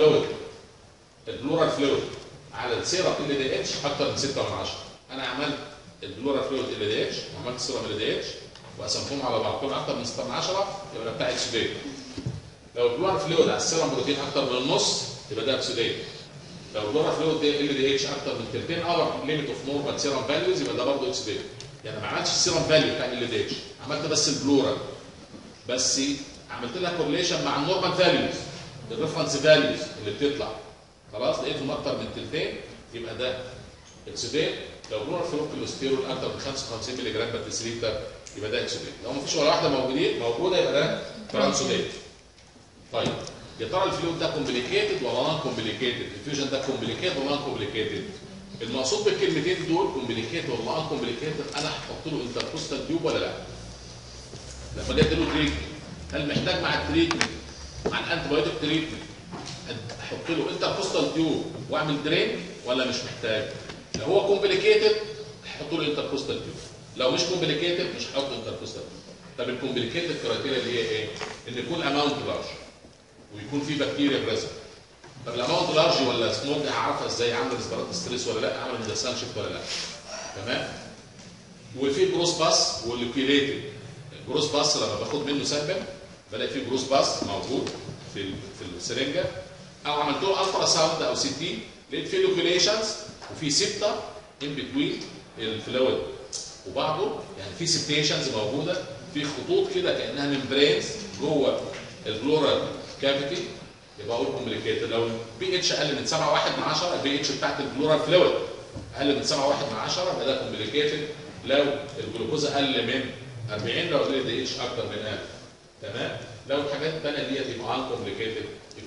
البلورال فلويد على السيرم ال دي اتش اكثر من 6 من 10. انا عملت البلورال فلويد ال دي اتش وعملت السيرم ال دي اتش وقسمتهم على بعض كل اكثر من 6 من 10 يبقى ده بتاع اكسوديت. لو البلورال فلويد على السيرم بروتين اكثر من النص يبقى ده اكسوديت. لو البلورال فلويد ال دي اتش اكثر من ثلثين اور ليميت اوف نورمال سيرم فاليوز يبقى ده برضه اكسوديت. يعني ما عملتش السيرم فاليو بتاع ال دي اتش، عملت بس البلورال، بس عملت لها كورليشن مع النورمال فاليوز، الريفرنس فاليوز اللي بتطلع، خلاص لقيتهم اكتر من ثلثين يبقى ده اكسوديت. لو بلورال فلويد كوليسترول اكتر من 55 مللي جرام بر ديسيليتر يبقى ده اكسوديت. لو ما فيش ولا واحده موجوده يبقى ده ترانسوديت. طيب يا ترى الفلويد ده كومبليكيتد ولا نون كومبليكيتد؟ الفيوجن ده كومبليكيتد ولا نون كومبليكيتد؟ المقصود بالكلمتين دول كومبليكيتد ولا نون كومبليكيتد، انا هحط له انتركوستال تيوب ولا لا؟ لما جيت له تريتمنت هل محتاج مع التريتمنت مع الانتي بايوتيك تريتمنت احط له انتركوستال تيوب واعمل درين ولا مش محتاج؟ لو هو كومبليكيتد هحط له انتركوستال تيوب، لو مش كومبليكيتد مش هحط انتركوستال تيوب. طب الكومبليكيتد كرايتيريا اللي هي ايه؟ ان يكون اماونت لارج ويكون في بكتيريا بريزنت. طب الاماونت لارج ولا سمول دي هعرفها ازاي؟ عامل ريسبيراتوري ستريس ولا لا؟ عامل هندسان شيفت ولا لا؟ تمام؟ وفي جروس باس ولوكيليتد. الجروس باس لما باخد منه سامبل بلاقي فيه جروس باس موجود في السرنجه، او عملت له الترا ساوند او سي تي لقيت فيه لوكيليشنز وفي سيبتا ان بتوين الفلويد وبعضه، يعني في سيبتيشنز موجوده، في خطوط كده كانها ممبرينز جوه البلورال كافيتي، يبقى اقول كومبليكيتد. لو البي اتش اقل من 7.1 البي اتش بتاعت البلورال فلويد اقل من 7.1 يبقى ده كومبليكيتد. لو الجلوكوز اقل من 40 لو ال دي اتش اكتر من 1000، تمام. لو الحاجات الثانيه ديت يبقى ان كومبليكيتد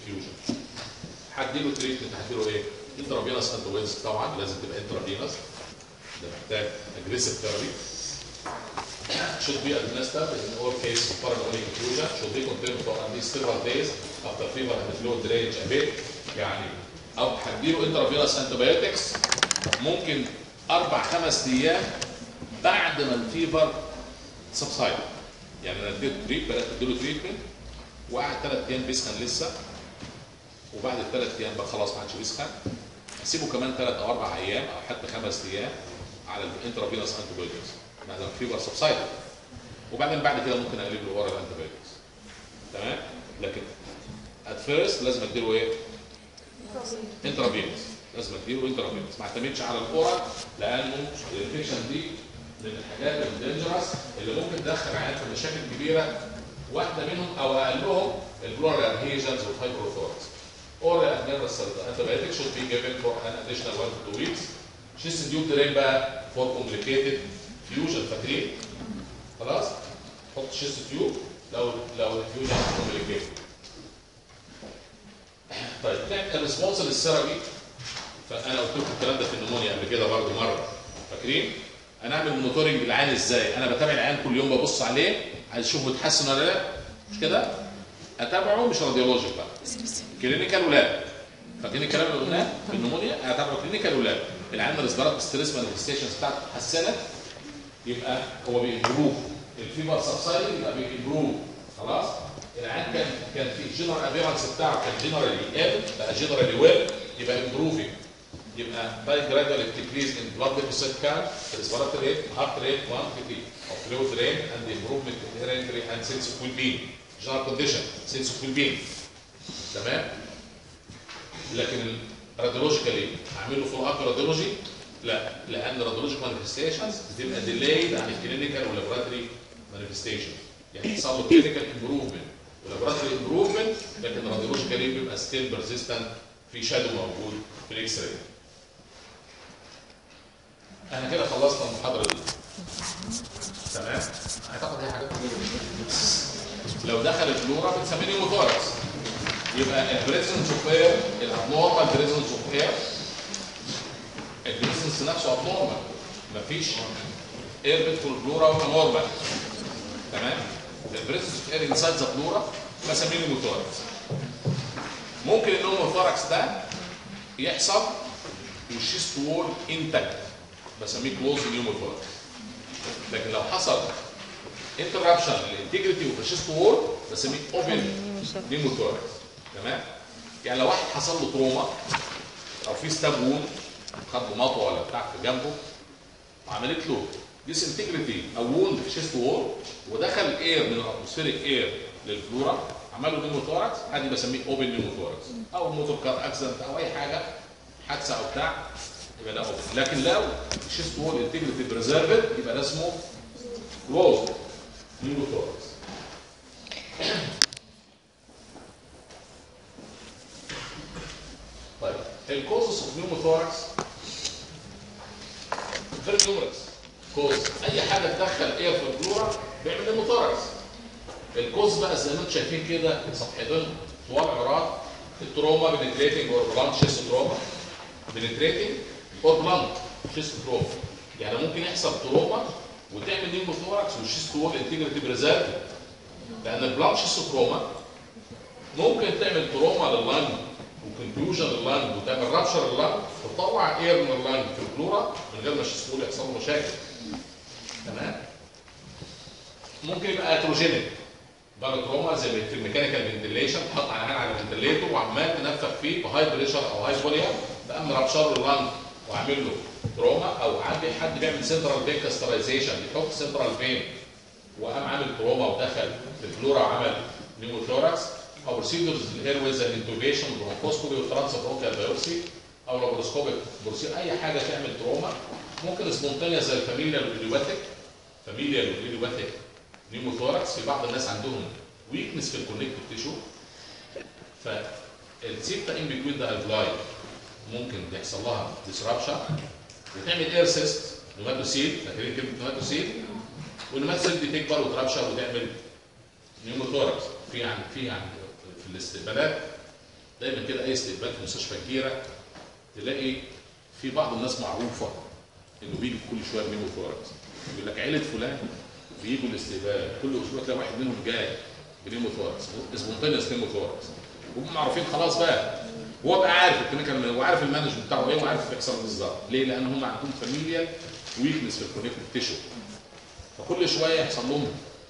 افيوجن. هديله تريتمنت، هديله ايه؟ انترافينوس انتوينز، طبعا لازم تبقى انترافينوس، ده محتاج aggressive therapy. Should be administered in all cases of parapulmonary effusion. Should be continued for at least several days after fever and fluid drainage a bit. يعني او هديله intravenous antibiotics ممكن 4-5 ايام بعد ما الفيفر سبسايد. يعني انا اديته تريتمنت وقعد 3 ايام بيسخن لسه، وبعد ال3 ايام بقى خلاص ما عادش بيسخن، اسيبه كمان 3 أو 4 ايام او حتى 5 ايام على الانترافينوس انتيبيوتكس بعد ما الفيفر سبسايد، وبعدين بعد كده ممكن اقلب له اورال انتيبيوتكس. تمام؟ لكن ات فيرست لازم اديله ايه؟ انترافينوس، لازم اديله انترافينوس، ما اعتمدش على الاورال لانه الانفكشن دي من الحاجات الدينجرس اللي ممكن تدخل عيان في مشاكل كبيره، واحده منهم او اقلهم البلورال ادهيجنز والهايبروثوركس. Oral antibiotics should be given for an additional 1 to 2 weeks. شيست تيوب درين بقى for complicated fusion، فاكرين؟ خلاص؟ حط شيست تيوب لو الفيوجن complicated. طيب الريسبونس للثيرابي، فانا قلت لكم الكلام ده في النمونيا قبل كده برضه مره، فاكرين؟ انا اعمل مونيتورنج للعيان ازاي؟ انا بتابع العيان كل يوم ببص عليه عايز اشوف بيتحسن ولا لا، مش كده؟ اتابعه مش راديولوجيك بقى. كلينيكال ولاب. فاكرين الكلام اللي قلناه في النمونيا؟ اتابعه كلينيكال ولاب. العيان الريسبيراتوري ستريس مانيفستيشنز بتاعته اتحسنت يبقى هو بيمبروف. الفيبر سبسايد يبقى بيمبروف. خلاص؟ العيان كان في الجنرال ابيرنس بتاعه كان جنرالي ال بقى جنرالي ويل يبقى امبروفنج. يبقى باي جرادوال decrease in blood deposit count, respiratory rate, heart rate, quantity of fluid drain, and the improvement in hereditary and sense of well-being. General condition, sense of well-being. تمام؟ لكن الراديولوجيكالي هعمل له فول اب راديولوجي؟ لا، لان الراديولوجيك مانيفستيشنز بتبقى ديلايد عن الكلينيكال واللابوراتوري مانيفستيشن. يعني يحصل له كلينيكال امبروفمنت واللابوراتوري امبروفمنت، لكن الراديولوجيكالي بيبقى ستيل بيرسيستنت، في شادو موجود في الاكس راي. انا كده خلصنا المحاضره دي. تمام؟ اعتقد هي حاجات لو دخل الفلورا بنسميه نيموثوركس. يبقى البريزنس اوف اير، الابنورمال بريزنس اوف اير، البريزنس نفسه ابنورمال، مفيش اير بيدخل الفلورا وهو نورمال. تمام؟ البريزنس اوف اير انسايد ذا فلورا بسميه نيموثوركس. ممكن النيموثوركس ده يحصل والشيست وول انتاكت، بسميه كلوز نيوموثوركس. لكن لو حصل انترابشن للانتجريتي اوف الشيست وول بسميه اوبن نيوموثوركس. تمام؟ يعني لو واحد حصل له تروما او في ستاب وول، خد له مطوه ولا بتاع في جنبه وعملت له ديس انتجريتي او ووند في الشيست وول ودخل اير من الاتموسفيريك اير للفلورا عمل له نيوموثوركس، ادي بسميه اوبن نيوموثوركس. او موتور كار اكسيدنت او اي حاجه حادثه او بتاع يبقى ده اوبن. لكن لو الشيست وول انتجريتي بريزيرفد يبقى ده اسمه كلوز نيوموثوركس. طيب الكوزز اوف نيوموثوركس فيري نيومرس. كوز اي حاجه تدخل اير في الفلورا بيعمل نيوموثوركس. الكوز بقى زي ما انتم شايفين كده صفحتين طوال عراض، التروما بنتريتنج اور بلانت شيست تروما، بنتريتنج اور بلانت شيست تروما. يعني ممكن يحصل تروما وتعمل نيموثوركس والشيست وول انتجريتي بريزيرف، لان البلانت شيست تروما ممكن تعمل تروما لللنج وكونفيوجن لللنج وتعمل رابشر لللنج وتطلع اير من اللنج في الفلورا من غير ما الشيست وول يحصل له مشاكل. تمام؟ ممكن يبقى اتروجينيك تروما زي في الميكانيكال فنتيليشن، تحط على فنتيليتور وعمال تنفخ فيه بهاي بريشر او هاي فوليوم، تقام رابشر اللنج وعامل له تروما. او عندي حد بيعمل سنترال فين كاسترايزيشن، بيحط سنترال فين وقام عامل تروما ودخل في الفلورا وعمل نيموثوركس. او بروسيدورز الايرويز زي الانتوبيشن والبرونكوسكوبي والترانس برونكيال بايوبسي او لابروسكوبيك بروسيدور، اي حاجه تعمل تروما. ممكن سبونتينيا زي الفاميليال والإيديوباثيك نيموثوركس. في بعض الناس عندهم ويكنس في الكونكتيف تيشو، فالسيبتا ان بتوين ذا الفلاي ممكن يحصل لها ديسرابشن وتعمل اير سيست نوماتوسيل. فاكرين كلمه نوماتوسيل؟ والنوماتوسيل دي تكبر وترابشر وتعمل نيموثوركس. في الاستقبالات دايما كده، اي استقبال في مستشفى كبيره تلاقي في بعض الناس معروفه انه بيجي كل شويه بنيموثوركس. يقول لك عيله فلان بيجوا الاستقبال كل اسبوع تلاقي واحد منهم جاي بنيموثوركس، سبونتينيوس نيموثوركس، وهم معروفين خلاص بقى، هو بقى عارف الكلينيكال وعارف المانجمنت بتاعه ايه وعارف بيحصل بالظبط. ليه؟ لان هم عندهم فاميليال ويكنس في الكونكتيف تيشو، فكل شويه يحصل لهم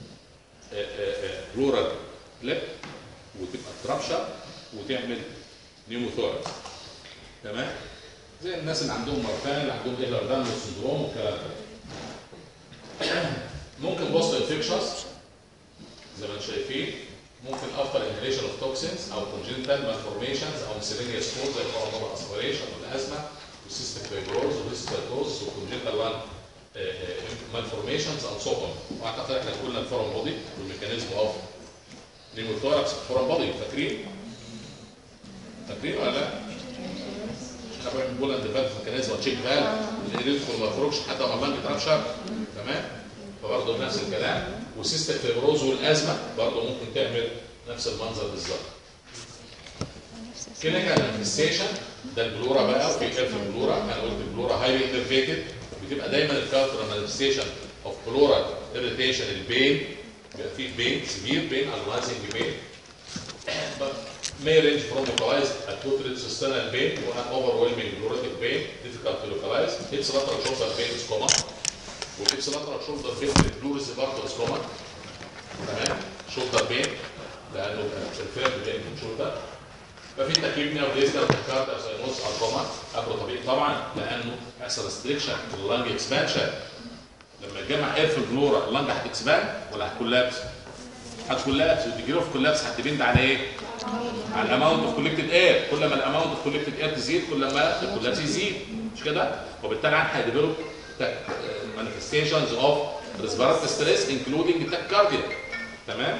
بلورال كليب وتبقى ترابشر وتعمل نيموثوركس. تمام؟ زي الناس اللي عندهم مرفان، اللي عندهم ايهلر سندروم والكلام ده. ممكن بوست انفكشنز زي ما انتم شايفين، ممكن افتر انهيليشن اوف توكسينز او كونجنتال مالفورميشنز او مسيلينيوس كوز زي الكورونا اسبيريشن والازمه والسيستيك فايبروز والهيستوكوز والكونجنتال لانج مالفورميشنز او سو اون. واعتقد احنا قلنا الفورم بودي والميكانيزم اوف نيموثوركس الفورم بودي، فاكرين؟ فاكرين ولا لا؟ احنا بنقول ان ديفلوب ميكانيزم تشيك فالف اللي يدخل ما يخرجش حتى لما اللنج ترابشر. تمام؟ فبرضه نفس الكلام، والسيستيك فايبروز والازمه برضه ممكن تعمل نفس المنظر بالظبط. كلينيكال مانيفستيشن ده البلورا بقى، وفي في البلورا انا قلت البلورا هايلي انترفيتد، بتبقى دايما الكالترال مانيفستيشن اوف بلورا اريتيشن البين، بيبقى فيه بين سيفير بين اجونايزنج بين may range from localized acute systemic pain to an overwhelming pleuritic pain difficult to localize. Ipsilateral shoulder pain is common. والابسيلاترال شولدر بين البلورس برضه از كومن. تمام؟ شولدر بين لانه الفيرد بين الشولدر. ففي تكيبنيا وديزنال وكارد او ساينوس ارقامه امر طبيعي طبعا، لانه يحصل ريستريكشن لللنج اكسبانشن. لما يتجمع اير في البلورا اللنج هتكسباند ولا هتكولابس؟ هتكولابس، والديجري اوف كولابس هتديبند على ايه؟ على الاماونت اوف كولكتد اير. كل ما الاماونت اوف كولكتد اير تزيد كل ما الكولابس يزيد، مش كده؟ وبالتالي هيديفلوب manifestations of respiratory stress including tachycardia. تمام؟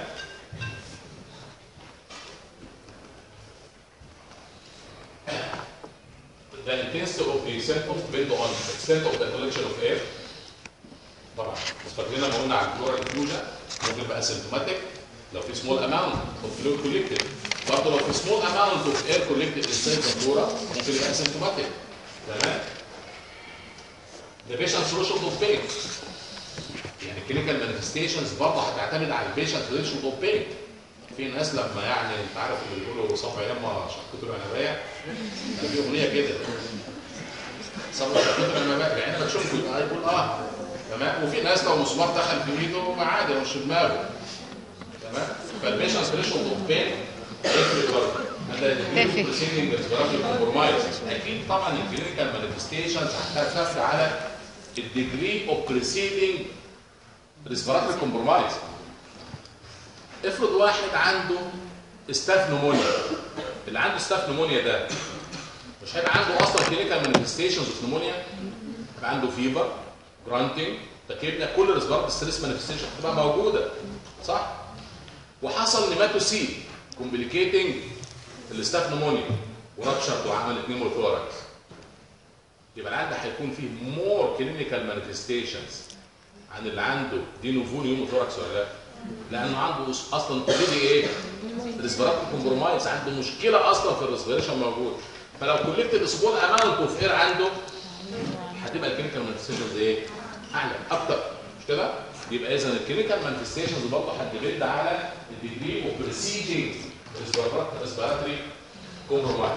The intensity of the symptoms depend on the extent of the collection of air. طبعا بس فاكرين لما قلنا على البلورال انفيوجن ممكن يبقى اسيمتوماتيك لو في small amount of fluid collected. برضه لو في small amount of air collected inside the pleura ممكن يبقى اسيمتوماتيك. تمام؟ The patient threshold of pain. يعني clinical manifestations برضه هتعتمد على البيشنت threshold of pain. في ناس لما يعني انت عارف اللي بيقولوا صبع لما شقته العنبايه، كان في اغنيه كده صبع شقته العنبايه يعني بتشوفه يقول تمام. وفي ناس لو مسمار دخل في ايده ما عادي مش في دماغه. تمام. فالبيشنت threshold of pain يفرق برضه. اكيد طبعا الكلينيكال مانيفستيشنز هتعتمد على الديجري اوف بريسيدنج ريسبيراتوري كومبرومايز. افرض واحد عنده ستاف نمونيا، اللي عنده ستاف نمونيا ده مش هيبقى عنده اصلا كلينيكال مانيفستيشنز اوف نمونيا، هيبقى عنده فيفر، جرانتنج، تكيبنا، كل ريسبيراتوري ستريس مانيفستيشن هتبقى موجوده، صح؟ وحصل نيماتوسيل كومبليكيتنج الستاف نمونيا ورابشر وعمل نيموثوركس، يبقى العيان ده هيكون فيه مور كلينيكال مانيفستيشنز عن اللي عنده دي نوفو نيموثوركس ولا لا؟ لانه عنده اصلا اوريدي ايه؟ ريسبيراتوري كومبرومايز، عنده مشكله اصلا في الريسبيريشن موجود. فلو كولكت الاسبوع اماونت اوف اير عنده هتبقى الكلينيكال مانيفستيشنز ايه؟ اعلى اكتر، مش كده؟ يبقى اذا الكلينيكال مانيفستيشنز برضه هتدل على الديجري اوف بريسيدنج ريسبيراتوري كومبرومايز.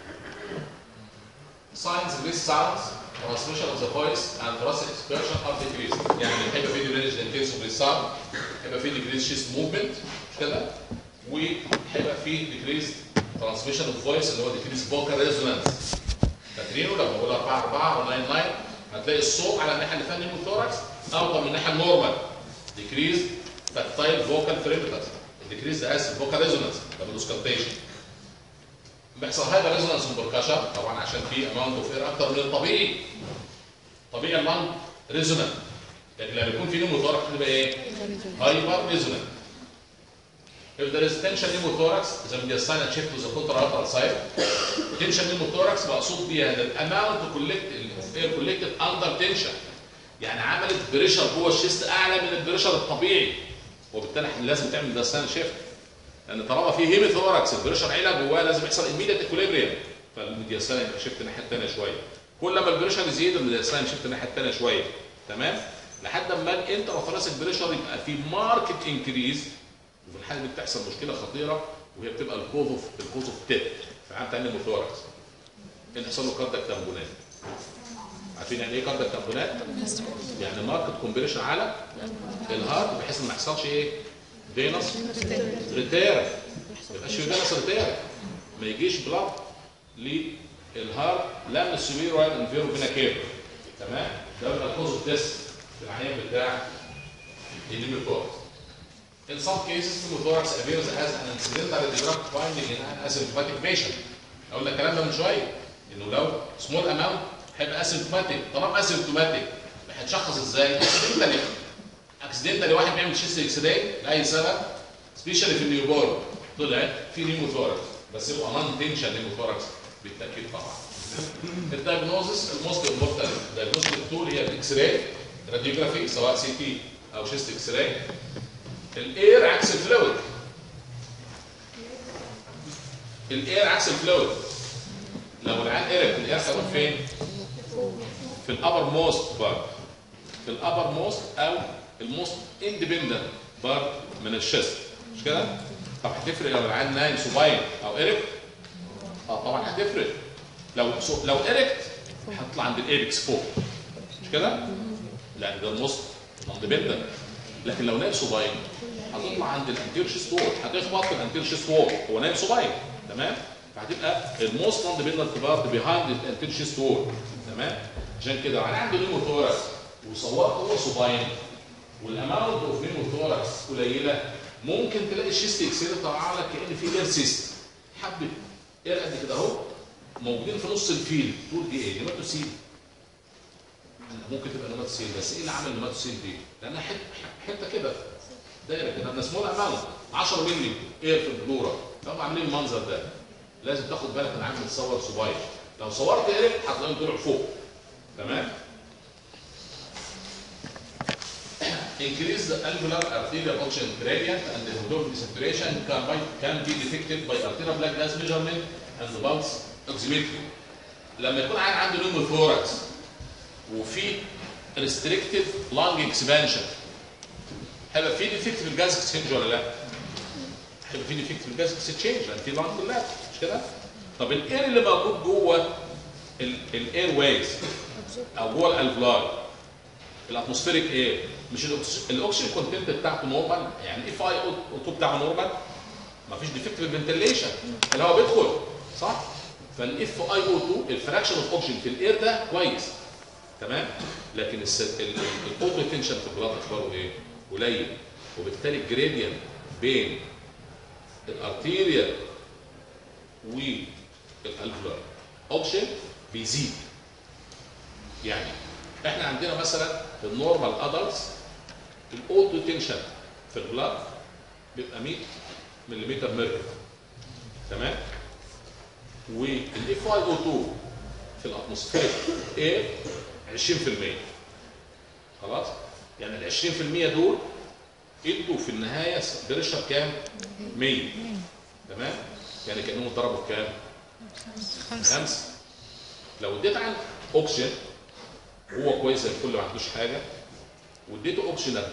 Signs of these sounds, transmission of the voice and thoracic expansion are decreased. يعني هيبقى في decreased intensity of the sound، هيبقى في decreased chest movement، مش كده؟ وهيبقى في decreased transmission of voice اللي هو decreased vocal resonance. فاكرينه لما بقول 4 و 9 هتلاقي الصوت على الناحيه اللي فيها نيموثوركس اوطى من الناحيه النورمال. decreased tactile vocal perimeters. decreased vocal resonance ده بالاوسكالتيشن. بيحصل هايبر ريزونانس امبركشن طبعا عشان في اماونت اوف اير اكتر من الطبيعي. طبيعي اللنج ريزونانت، لكن لما يكون في نيموثوركس تبقى ايه؟ هايبر ريزونانت. If there is tension pneumothorax the mediastinal shift to the contralateral side. tension pneumothorax مقصود بيها ان الاماونت اوف اير كولكتد اندر تنشن، يعني عملت بريشر جوه الشيست اعلى من البريشر الطبيعي، وبالتالي لازم تعمل mediastinal shift. لان طالما في هيميثوركس البريشر عالي جواه لازم يحصل immediate equilibrium، فالميدياسال يبقى شيفت الناحيه الثانيه شويه. كل ما البريشر يزيد السلايم شيفت الناحيه الثانيه شويه، تمام؟ لحد ما الانترافراسيك بريشر يبقى في ماركت انكريز، وفي الحاله دي بتحصل مشكله خطيره وهي بتبقى الكوز اوف تيب في عام تاني الموثوركس. اللي يحصل له كاردياك تامبونات. عارفين يعني ايه كاردياك تامبونات؟ يعني ماركت كومبريشن على الهارت بحيث ما يحصلش ايه؟ فينس ريتير، ما يبقاش في فينس ريتير، ما يجيش بلاد للهارت لا من السوبير ولا من الانفيرو فينا كيف، تمام؟ ده بيبقى الكوز اوف تيست في العيان بتاع النيموثوركس. In some cases, pneumothorax appears as an incidental radiographic finding in an asymptomatic patient. قلنا الكلام ده من شويه انه لو سمول اماونت هيبقى اسيمتوماتيك، طالما اسيمتوماتيك هتشخص ازاي؟ اكسيدنتالي واحد بيعمل شيست اكس راي لاي سبب سبيشالي في النيوبورن طلع في نيموثوركس، بس يبقى نون تنشن نيموثوركس بالتاكيد طبعا. الدايجنوزس الموست امبورتنت دايجنوستيك تول هي الاكس راي راديوجرافي سواء سي تي او شيست اكس راي. الاير عكس الفلويد، الاير عكس الفلويد. لو العيان ايرك الاير هيروح فين؟ في الابر موست بارت، في الابر موست او الموست اندبندنت بارت من الشيست، مش كده؟ طب هتفرق لو العيان نايم سوباين او ايرك؟ طبعا هتفرق. لو ايركت هتطلع عند الايبكس فوق، مش كده؟ لان ده الموست اندبندنت. لكن لو نايم سوباين هتطلع عند الانتير شيست وول، هتخبط في الانتير شيست وول، هو نايم سوباين، تمام؟ فهتبقى الموست اندبندنت بارت بيهايند الانتير شيست وول، تمام؟ عشان كده انا عنده نيموثوركس وصورت هو سوباين والاماونت اوف نيموثوركس قليله، ممكن تلاقي الشيست اكس راي طالع لك كان في اير سيست، حبه اير قد كده اهو موجودين في نص الفيل، تقول دي ايه؟ نيماتوسيل. ممكن تبقى نيماتوسيل، بس ايه اللي عمل نيماتوسيل دي؟ لانها حته كده دايره كده، ده سمول اماونت 10 مللي اير في البلورا، فهم عاملين المنظر ده. لازم تاخد بالك ان عامل تصور صباير، لو صورت ايرك هتلاقيهم طلعوا فوق، تمام؟ Increase the alveolar arterial oxygen gradient and the hemoglobin saturation can be detected by arterial blood gas measurement and the pulse oximetry. لما يكون عنده نيموثوركس وفي restricted lung expansion هيبقى في ديفكت في الجاز اكسشينج ولا لا؟ هيبقى في ديفكت في الجاز اكسشينج لان في لانج كلها، مش كده؟ طب الاير اللي موجود جوه الاير ويز او جوه الالفلاي الاتموسفيريك اير، مش الاكسجين كونتنت بتاعته نورمال، يعني الاف اي او 2 بتاعه نورمال، ما فيش ديفكت في الفنتليشن، الهواء بيدخل صح؟ فالاف اي او 2 الفراكشن اوف اوكسجين في الاير ده كويس، تمام؟ لكن الاوتو تنشن في البلاد اخباره ايه؟ قليل، وبالتالي الجريدينت بين الارتيريال والالفولار اوكسجين بيزيد. يعني احنا عندنا مثلا في النورمال ادلتس الاوتو تنشن في البلاد بيبقى 100 ملم ميركوري، تمام؟ والاف اي او 2 في الاتموسفير اير 20%، خلاص؟ يعني ال 20% دول ادوا في النهايه بريشر كام؟ 100، تمام؟ يعني كانهم اتضربوا بكام؟ 5. لو اديت عن اوكسجين هو كويس زي الفل ما عندوش حاجه، واديته اوكسجين 40%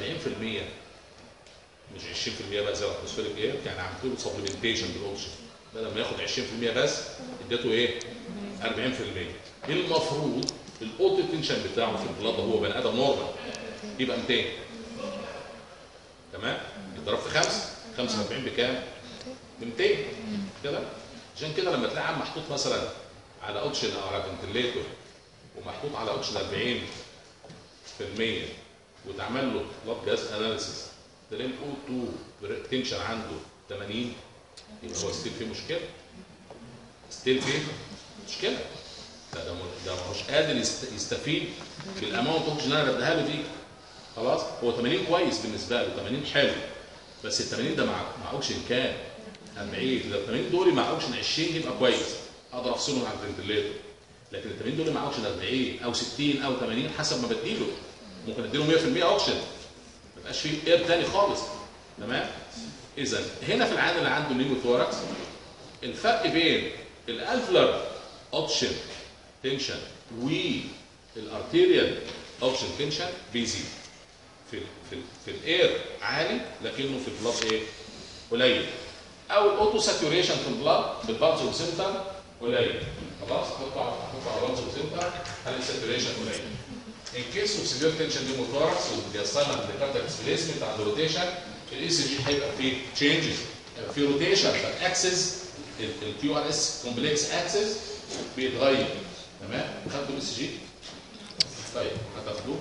مش 20% بقى زي الاتموسفيريك اير، يعني عملت له سبلمنتيشن بالاوكسجين، بدل ما ياخد 20% بس اديته ايه؟ 40%. المفروض الاوتو تنشن بتاعه في البلاد هو بني ادم نورمال يبقى 200، تمام؟ يتضرب في 45 بكام؟ ب 200 كده. عشان كده لما تلاقي عم محطوط مثلا على اوكسجين او على فنتليتور ومحطوط على اوكسجين 40% واتعمل له بلاد جاز اناليسيس تلاقي الاو 2 تنشن عنده 80، يبقى هو ستيل فيه مشكله، ستيل فيه مشكله. ده مش قادر يستفيد بالاماونت اوكسجين اللي انا بديها له دي. خلاص هو 80 كويس بالنسبه له، 80 حلو، بس ال 80 ده مع اوكسجين كام؟ 40. لو 80 دول مع اوكسجين 20 يبقى كويس، اقدر افصلهم عن الفنتليتور. لكن ال 80 دول مع اوكسجين 40 او 60 او 80 حسب ما بديله، ممكن اديله 100% اوكسجين ما يبقاش فيه اير تاني خالص، تمام؟ اذا هنا في العيان اللي عنده نيموثوركس الفرق بين الالفلر اوكسجين تنشن والارتيريال اوبشن تنشن بيزيد. في الاير عالي لكنه في البلاد ايه؟ قليل. او الاوتو ساتوريشن في البلاد بالبلز اوكسيمتر قليل. خلاص احط على بلز اوكسيمتر هل الساتوريشن قليل. ان كيس اوف سيفير تنشن نيموثوركس وبيصنع الديكارتر ديسبيسمنت عند روتيشن الاي سي جي هيبقى فيه تشينجز، في روتيشن فالاكسس الكيو ار اس كومبلكس اكسس بيتغير. تمام؟ خدتوا الاي سي جي؟ طيب هتاخدوه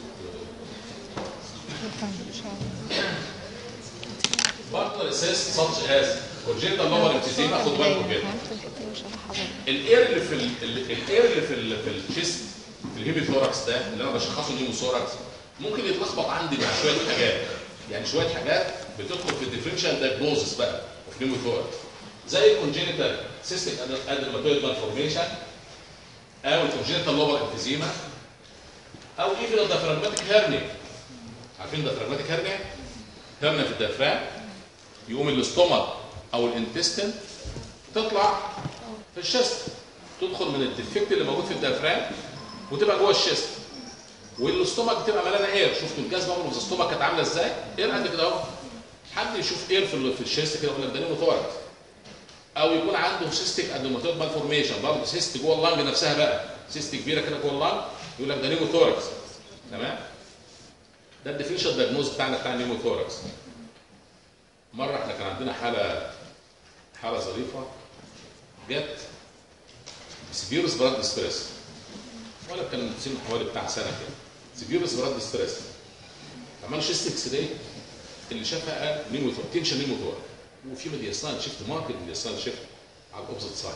برضه اساس such as congenital lobar emphysema. خدوا بالكم كده الاير اللي في الشيست في الهيميثوركس ده اللي انا بشخصه نيموثوركس ممكن يتلخبط عندي مع شويه حاجات، يعني شويه حاجات بتدخل في الديفرنشال دايجنوزس بقى في نيموثوركس زي الكونجينيتال سيستيك ادرماتويد مالفورميشن او الكونجينيتال لوبر امفيزيما او ايفن الديافراجماتيك هيرنيا. عارفين الديافراجماتيك هيرنيا؟ هيرنيا في الديافرام يقوم الاستومك او الانتستين تطلع في الشست، تدخل من الديفكت اللي موجود في الديافرام وتبقى جوه الشست، والاستومك بتبقى مليانه اير. شفتوا الجاز بابل في الاستومك كانت عامله ازاي؟ اير قد كده اهو. حد يشوف اير في الشست كده يقول لك ده نيموثوركس. او يكون عنده سيستيك ادرماتويد مالفورميشن برضه سيست جوه اللنج نفسها بقى، سيست كبيره كده جوه اللنج يقول لك ده نيموثوركس. تمام؟ ده الديفينيشن دايجنوز بتاعنا بتاع النيموثوركس. مره احنا كان عندنا حاله ظريفه جت سيفير سبراد ستريس، ولا كان سن حوالي بتاع سنه كده. سيفير سبراد ستريس عمل شيست اكس راي اللي شافها قال نيموثوركس، تنشن نيموثوركس، وفي ميدياستاين شيفت ماركت ميدياستاين شيفت على الاوبزيت سايد.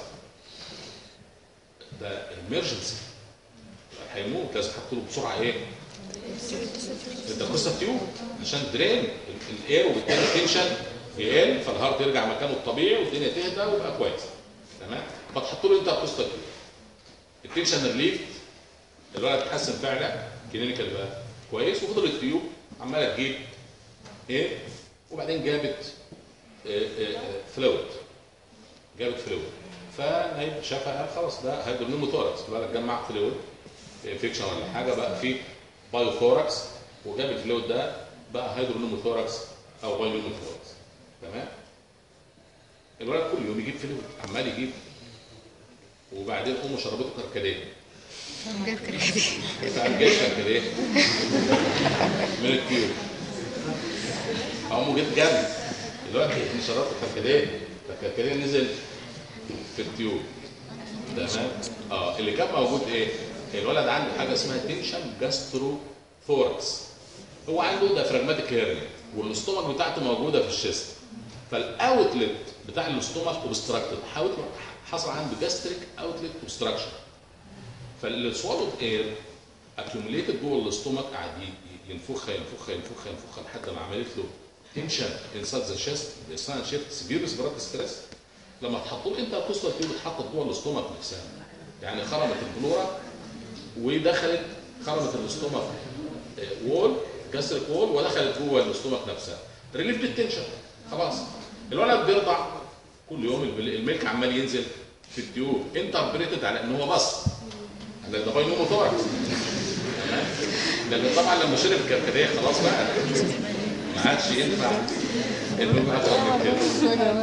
ده امرجنسي هيموت، لازم احط له بسرعه ايه؟ الدكوستا تيوب عشان درين الاير وبالتالي التنشن يقل فالهارت يرجع مكانه الطبيعي والدنيا تهدى ويبقى كويس. تمام؟ فتحط له انت الدكوستا تيوب. التنشن ريليف الولد اتحسن فعلا كلينيكال بقى كويس، وفضل التيوب عماله تجيب ايه وبعدين جابت فلويد، جابت فلويد فنايم شافها قال خلاص ده هيدرونيموثوركس، الولد جمع فلويد انفكشن ولا حاجه بقى فيه بايوثوركس وجاب الفلويد ده بقى هيدرونيموثوركس او بايونيموثوركس. تمام؟ الولد كل يوم يجيب فلويد عمال يجيب، وبعدين امه شربته كركديه. جاب كركديه. جاب كركديه من التيوب. امه جت جري دلوقتي احنا شربت كركديه، الكركديه نزل في التيوب. تمام؟ اللي كان موجود ايه؟ الولد عنده حاجه اسمها تنشن جاسترو ثوركس. هو عنده ديافراجماتيك هيرنيا والاستومك بتاعته موجوده في الشيست، فالاوتلت بتاع الاستومك اوبستراكتد، حصل عنده جاستريك اوتلت اوبستراكشن، فالسوالود اير اكيوميليتد جوه الاستومك قاعد ينفخها ينفخها ينفخها ينفخها لحد ما عملت له تنشن انسايد ذا شيست بيصنع شيفت سيفير سبراد ستريس. لما تحطوا انت الكوستال تيوب اتحطت جوه الاستومك نفسها، يعني خرمت البلورا ودخلت خرمت الاستومك وول جاستريك وول ودخلت جوه الاستومك نفسها، ريليف التنشن. خلاص الولد بيرضع كل يوم الملك عمال ينزل في التيوب انتربريتد على ان هو بص ده بايونيموثوركس. تمام؟ لكن طبعا لما شرب الكركديه خلاص بقى ما عادش ينفع انه اكتر من كده.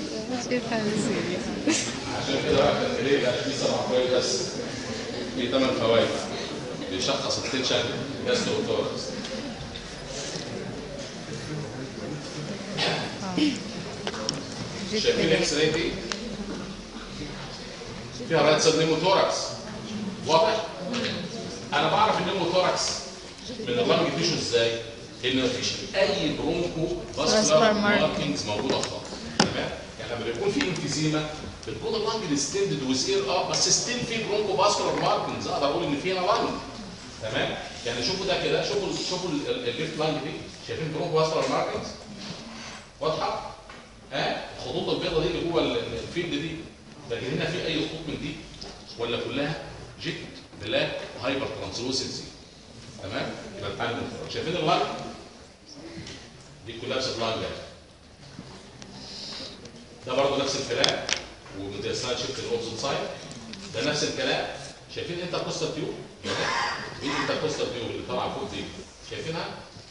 عشان كده بقى الكركديه بقى فيه 7 فوائد بس، فيه 8 فوائد بيشخص التنشن جاستروثوركس. شايفين الاكس راي دي؟ فيها رايت سايد نيموثوركس واضح؟ انا بعرف النيموثوركس من اللنج تيشو ازاي؟ ان مفيش اي برونكو فاسكولار ماركينجز موجوده خالص. تمام؟ يعني لما بيكون في انفيزيما بتكون اللنج ديستندد ويز اير بس ستيل في برونكو فاسكولار ماركينجز، اقدر اقول ان في هنا لنج. تمام؟ يعني شوفوا ده كده، شوفوا الليفت لانج دي، شايفين برونكو فاسكولار ماركينجز؟ واضحه؟ الخطوط البيضاء دي اللي جوه الفيلد دي، لكن هنا في اي خطوط من دي ولا كلها جيت بلاك هايبر ترانسلوسنسي. تمام؟ يبقى بتاع المنفرد. شايفين اللانج؟ دي كلها بس اللانج ده برضه نفس الكلام، ومدياسايد شيفت الاوبزيت سايد ده نفس الكلام، شايفين انتركوستال تيوب؟ ايه الانتركوستال تيوب اللي طالعه فوق دي؟ شايفينها؟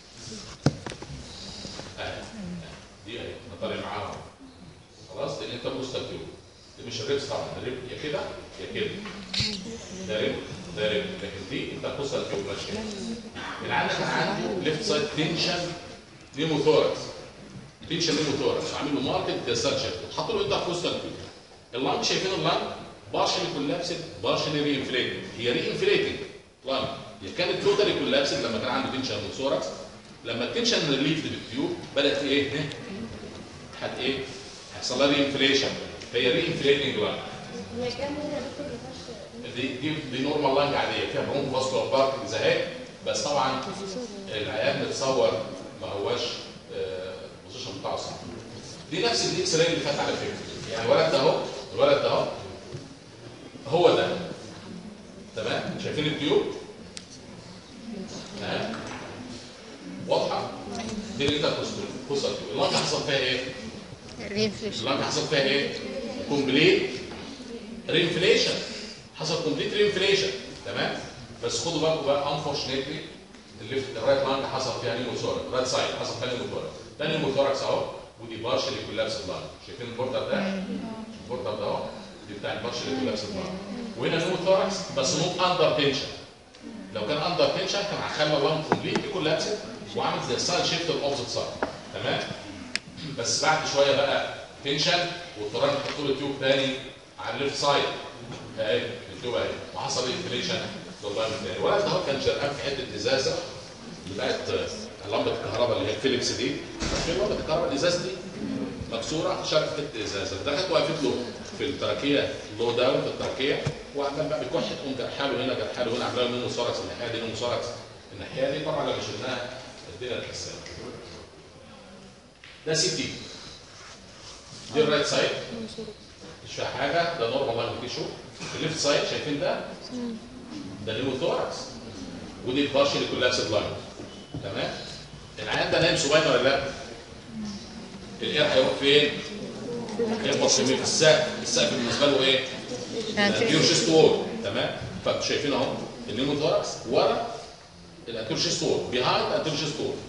دي اهي انا طالع معاها خلاص. دي الانتركوستال تيوب، دي مش الريبس طبعا، الريب يا كده يا كده، ده ريب ده ريب، لكن دي انتركوستال تيوب ماشيه. اللي عندك كان عنده ليفت سايد تنشن نيموثوركس، تنشن نيموثوركس، عامل له ماركت ديسرشن، وحطوا له انتركوستال تيوب. اللانج شايفين اللانج بارشلي كولابسد بارشلي ري انفليتد، هي ري انفليتنج لانج، هي كانت توتالي كولابسد لما كان عنده تنشن نيموثوركس. لما التنشن ريليفد بالتيوب بدات ايه؟ ايه؟ هيحصل لها ري انفليشن، فهي ري انفليتنج لانج. هي كام هنا يا دكتور ما فيهاش؟ دي نورمال لانج عاديه فيها برونكو فاسكولار بارك زهق، بس طبعا العيان متصور ما هواش البوزيشن بتاعه صح. دي نفس الاكس راي اللي فات على فكره، يعني الولد ده اهو، الولد ده اهو هو ده تمام. شايفين التيوب؟ واضحه؟ دي الانتركوستال تيوب. اللانج حصل فيها ايه؟ رينفليشن. اللانج حصل فيها ايه؟ كومبليت رينفليشن، حصل كومبليت رينفليشن تمام. بس خدوا بالكم بقى انفورشنتلي الليفت الرايت لانج حصل فيها نيموثوركس، رايت سايد حصل فيها نيموثوركس، ده نيموثوركس اهو، ودي بارشلي كولابس لانج. شايفين البورتر ده؟ البورتر ده اهو، دي بتاع البارشلي كولابس لانج. وهنا نيموثوركس بس نوت اندر تنشن. لو كان اندر تنشن كان هيخلي اللانج كومبليت كولابس وعامل زي السايد شيفت الاوبزيت سايد تمام. بس بعد شويه بقى تنشن واضطرينا نحط له تيوب ثاني على الليفت سايد اهي التيوب اهي، وحصل انفليشن لللاين الثاني. الولد ده كان شرقان في حته ازازه بتاعت لمبه الكهرباء اللي هي الفيليبس دي، في لمبه الكهرباء الازاز دي مكسوره، شرق في حته ازازه، دخلت وقفت له في التراكيه لو داون في التراكيه، وعمال بقى بيكح، تقوم جرحها له هنا جرحها له هنا، عامله له نيموثوركس الناحيه دي، نيموثوركس الناحيه دي. طبعا لما شلناها الدنيا اتحسنت. ده سي تي، دي الرايت سايد مش فيها حاجه، ده نورمال لانج تيشو. الليفت سايد شايفين ده؟ ده نيموثوركس، ودي بارشلي كولابسد لانج تمام. العيان ده نايم سوباين ولا لا؟ الاير هيروح فين؟ هيخبط في السقف، السقف بالنسبه له ايه؟ الانتيريور شيست وول تمام. فانتوا شايفين اهو النيموثوركس ورا الانتيريور شيست وول، بيهايند الانتيريور شيست وول.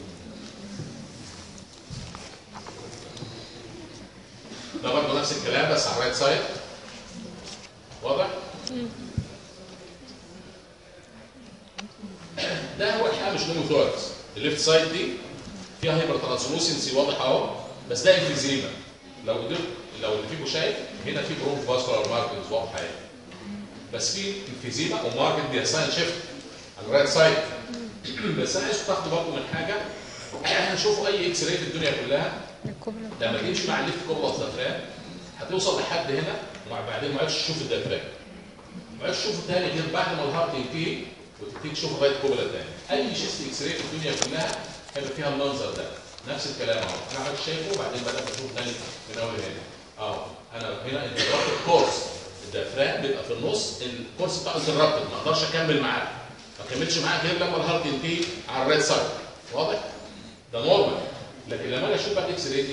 ده برضه نفس الكلام بس على الرايت سايد، واضح؟ ده هو الحقيقه مش نيموثوركس. الليفت سايد دي فيها هايبر ترانسلوسنسي واضح اهو، بس ده انفيزيما. لو اللي فيكم شايف هنا في برونك فاسكولار ماركنز واضحه اهي، بس في انفيزيما وماركت دي ساين شيفت على الرايت سايد. بس انا عايزكم تاخدوا بالكم من حاجه، احنا هنشوفوا اي اكس راي في الدنيا كلها لما تمشي مع الليفت كوبلاس ديافرام هتوصل لحد هنا وبعدين ما عادش تشوف الديافرام، ما عادش تشوفه تاني غير بعد ما الهارت ينتهي وتبتدي تشوف الرايت كوبلا تاني. اي شيست اكس راي في الدنيا كلها هيبقى فيها المنظر ده، نفس الكلام اهو. انا عملت شايفه وبعدين بدات اشوف تاني من اول هنا اهو. انا هنا انترابت الكورس، الديافرام بيبقى في النص، الكورس بتاعه انترابت، ما اقدرش اكمل معاه، ما اكملش معاه غير لما الهارت ينتهي على الرايت سايد، واضح؟ ده نورمال. لكن لما اجي اشوف بقى الاكس راي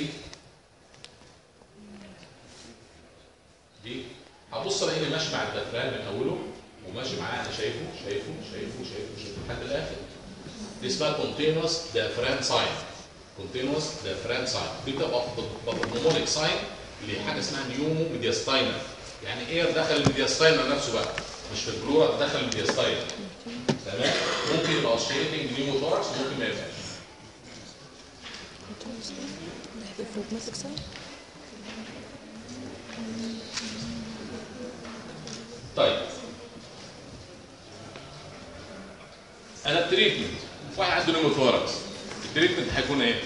دي هبص الاقيني ماشي مع الديافرام من اوله وماشي معاه، انا شايفه لحد الاخر. دي اسمها كونتينوس ديافرام ساين، كونتينوس ديافرام ساين. دي بتبقى نمونيك ساين لحاجه اسمها نيومو ميدياستاينر، يعني اير دخل الميدياستاينر نفسه بقى، مش في البلورا، دخل الميدياستاينر تمام. ممكن يبقى اوسيليتنج نيوموثوركس وممكن ما يبقاش. طيب انا التريتمنت، واحد عنده نيموثوركس، التريتمنت هيكون ايه؟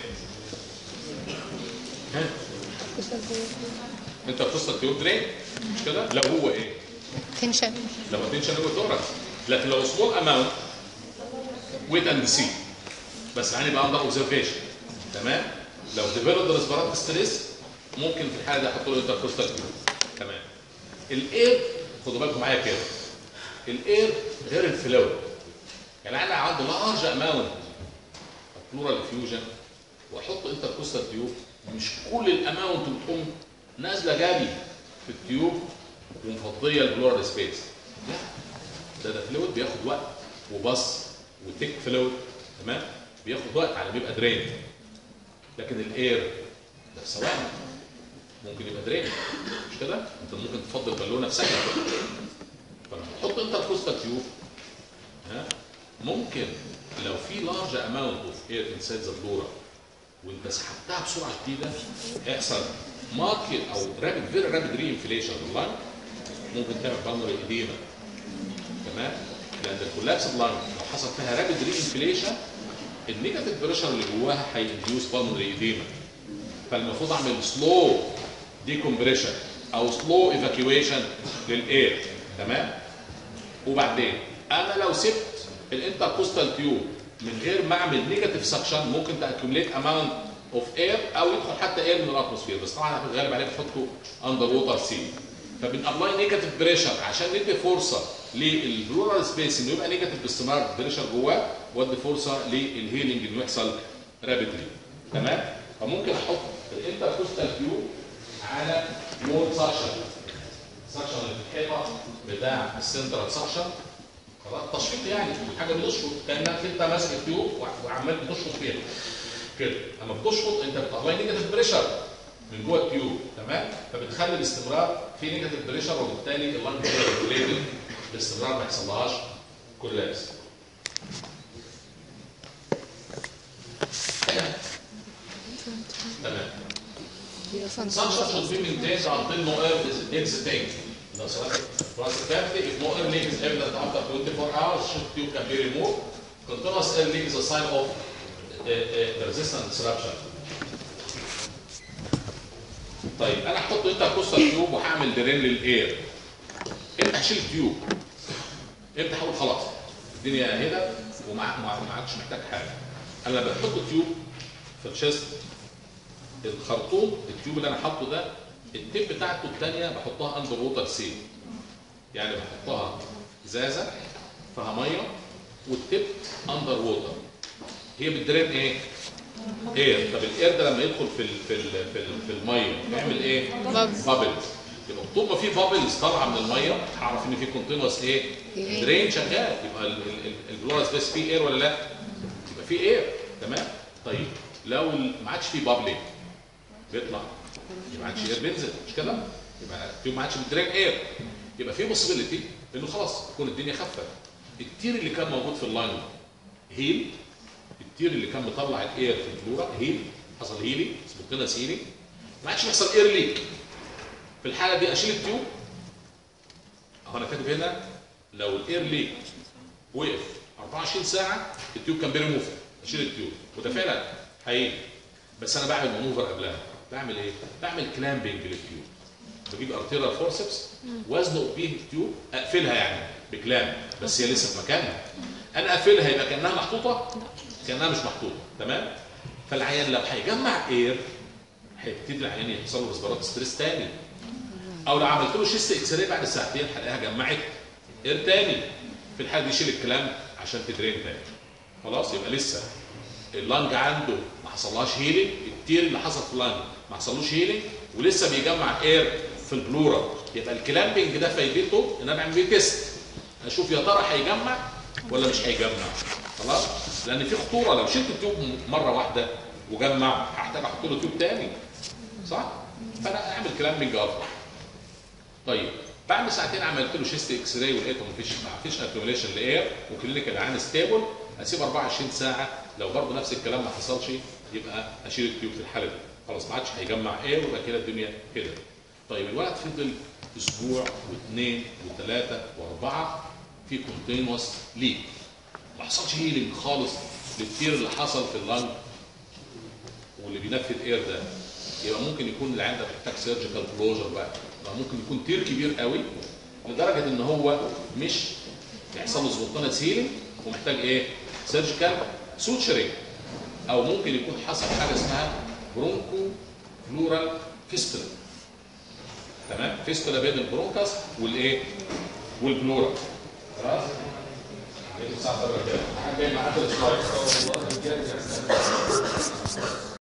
انت بتصل تيوب درين مش كده؟ لو هو ايه؟ تنشن. لو تنشن نيموثوركس، لكن لو سمول اماونت ويت اند سي، بس يعني بقى اندر اوبزرفيشن تمام. لو ديفلوبد ريسبيراتوري ستريس ممكن في الحاله دي احط له انتركوستال تيوب تمام. الاير خدوا بالكم معايا كده، الاير غير الفلويد، يعني انا عنده لارج اماونت بلورال افيوجن واحط انتركوستال تيوب، مش كل الاماونت بتقوم نازله جري في التيوب ومفضيه البلورال سبيس، لا، ده فلويد بياخد وقت وبص وتيك فلويد، تمام؟ بياخد وقت على ما يبقى درين. لكن الاير ده في ثواني ممكن يبقى درين، مش كده؟ انت ممكن تفضل بالونه في ثانيه. فلما تحط انتركوستال تيوب ممكن لو في لارج اماونت اوف اير انسايد ذا بلورا وانت سحبتها بسرعه شديده هيحصل ماركت او رابid فيري رابid ري انفليشن لللنج، ممكن تعمل بالمري اديما، تمام؟ لان الكولابس اللنج لو حصل فيها رابد ري انفليشن النيجاتيف بريشر اللي جواها هيديوس بالمري اديما. فالمفروض اعمل سلو ديكمبريشن او سلو ايفاكيويشن للاير، تمام؟ وبعدين انا لو سبت الانتركوستال تيوب من غير ما اعمل نيجاتيف سكشن ممكن تاكيوميليت اماونت اوف اير او يدخل حتى اير من الاتموسفير، بس طبعا احنا في الغالب عليه بنحطه اندر ووتر سي. فبنابلاي نيجاتيف بريشر عشان ندي فرصه للبلورال سبيس انه يبقى نيجاتيف باستمرار بريشر جواه، وادي فرصه للهيلينج انه يحصل رابيدلي، تمام؟ فممكن احط الانتركوستال تيوب على مود سكشن اللي في الحيطه بتاع السنترال سكشن، خلاص تشفيط يعني حاجه بتشفط كانك انت ماسك التيوب وعمال بتشفط فيها كده. اما بتشفط انت بتطلع نيجاتيف بريشر من جوه التيوب، تمام؟ فبتخلي باستمرار في نيجاتيف بريشر وبالتالي اللنج ريجوليتد باستمرار ما يحصلهاش كولابس. تمام. Suction should be maintained until no air is exiting the cavity. If no air leak is evident after 24 hours, tube can be removed. Continuous air leak is a sign of the resistant disruption. طيب انا هحط انتركوستال تيوب وهعمل درين للاير. امتى هشيل التيوب؟ امتى هقول خلاص الدنيا هنا وما عادش محتاج حاجه؟ انا لما بحط التيوب في الشيست الخرطوم التيوب اللي انا حاطه ده التيب بتاعته الثانيه بحطها اندر ووتر سيل، يعني بحطها ازازه فيها ميه والتيب اندر ووتر. هي بتدرين ايه؟ اير. طب الاير ده لما يدخل في الميه يعمل ايه؟ بابلز. يبقى طول ما في بابلز طالعه من الميه هعرف ان في كونتينوس ايه؟ درين شغال، يبقى البلورال سبيس فيه اير ولا لا؟ يبقى فيه اير، تمام؟ طيب لو ما عادش فيه بابلينج بيطلع يبقى ما عادش اير بينزل، مش كده؟ يبقى التيوب ما عادش بتدرين اير، يبقى في بوسيبيليتي انه خلاص تكون الدنيا خفت. التير اللي كان موجود في اللاين هيل، التير اللي كان مطلع الاير في البلورا هيل، حصل هيلي سبونتينس هيلي، ما عادش بيحصل اير ليك. في الحاله دي اشيل التيوب اهو، انا كاتب هنا لو الاير ليك وقف 24 ساعه التيوب كان بيريموف، اشيل التيوب وده فعلا هيجي. بس انا بعمل مانوفر قبلها، بعمل ايه؟ بعمل كلامبنج للتيوب، بجيب ارتيريال فورسبس وزنه بيه التيوب اقفلها يعني بكلام، بس هي لسه في مكانها. انا اقفلها يبقى كانها محطوطه؟ كانها مش محطوطه، تمام؟ فالعيان لو هيجمع اير هيبتدي العيان يحصل له ريسبيرات ستريس تاني، او لو عملت له شيست اكس راي بعد ساعتين هلاقيها جمعت اير تاني. في الحاله دي شيل الكلام عشان تدرين تاني. خلاص يبقى لسه اللنج عنده ما حصلهاش هيلينج، التير اللي حصل في اللنج ما حصلوش هيلينج ولسه بيجمع اير في البلورا. يبقى الكلامبنج ده فايدته ان انا بعمل بيه تيست اشوف يا ترى هيجمع ولا مش هيجمع. خلاص؟ لان في خطوره لو شلت التيوب مره واحده وجمع هحتاج احط له تيوب تاني، صح؟ فانا اعمل كلامبنج افضل. طيب بعد ساعتين عملت له شيست اكس راي ولقيته مفيش اكيوميليشن لاير وكلينيكال عن ستيبل، اسيب 24 ساعه. لو برضه نفس الكلام ما حصلش يبقى اشيل التيوب في الحاله دي، خلاص ما عادش هيجمع اير ويبقى كده الدنيا كده. طيب الولد فضل اسبوع واثنين وثلاثه واربعه في كونتينوس ليك، ما حصلش هيلينج خالص للتير اللي حصل في اللنج واللي بينفذ اير ده، يبقى ممكن يكون العيان ده محتاج سيرجيكال كلوجر بقى، ممكن يكون تير كبير قوي لدرجه ان هو مش يحصل له سبونتينس هيلينج ومحتاج ايه؟ سيرجيكال سوتشرينج، او ممكن يكون حصل حاجه اسمها برونكو فلورال فيستولا، تمام؟ فيستولا بين البرونكاس والايه؟ والبلورا. خلاص؟ الساعه 7 كده. حاجه جاي معاك السلايد.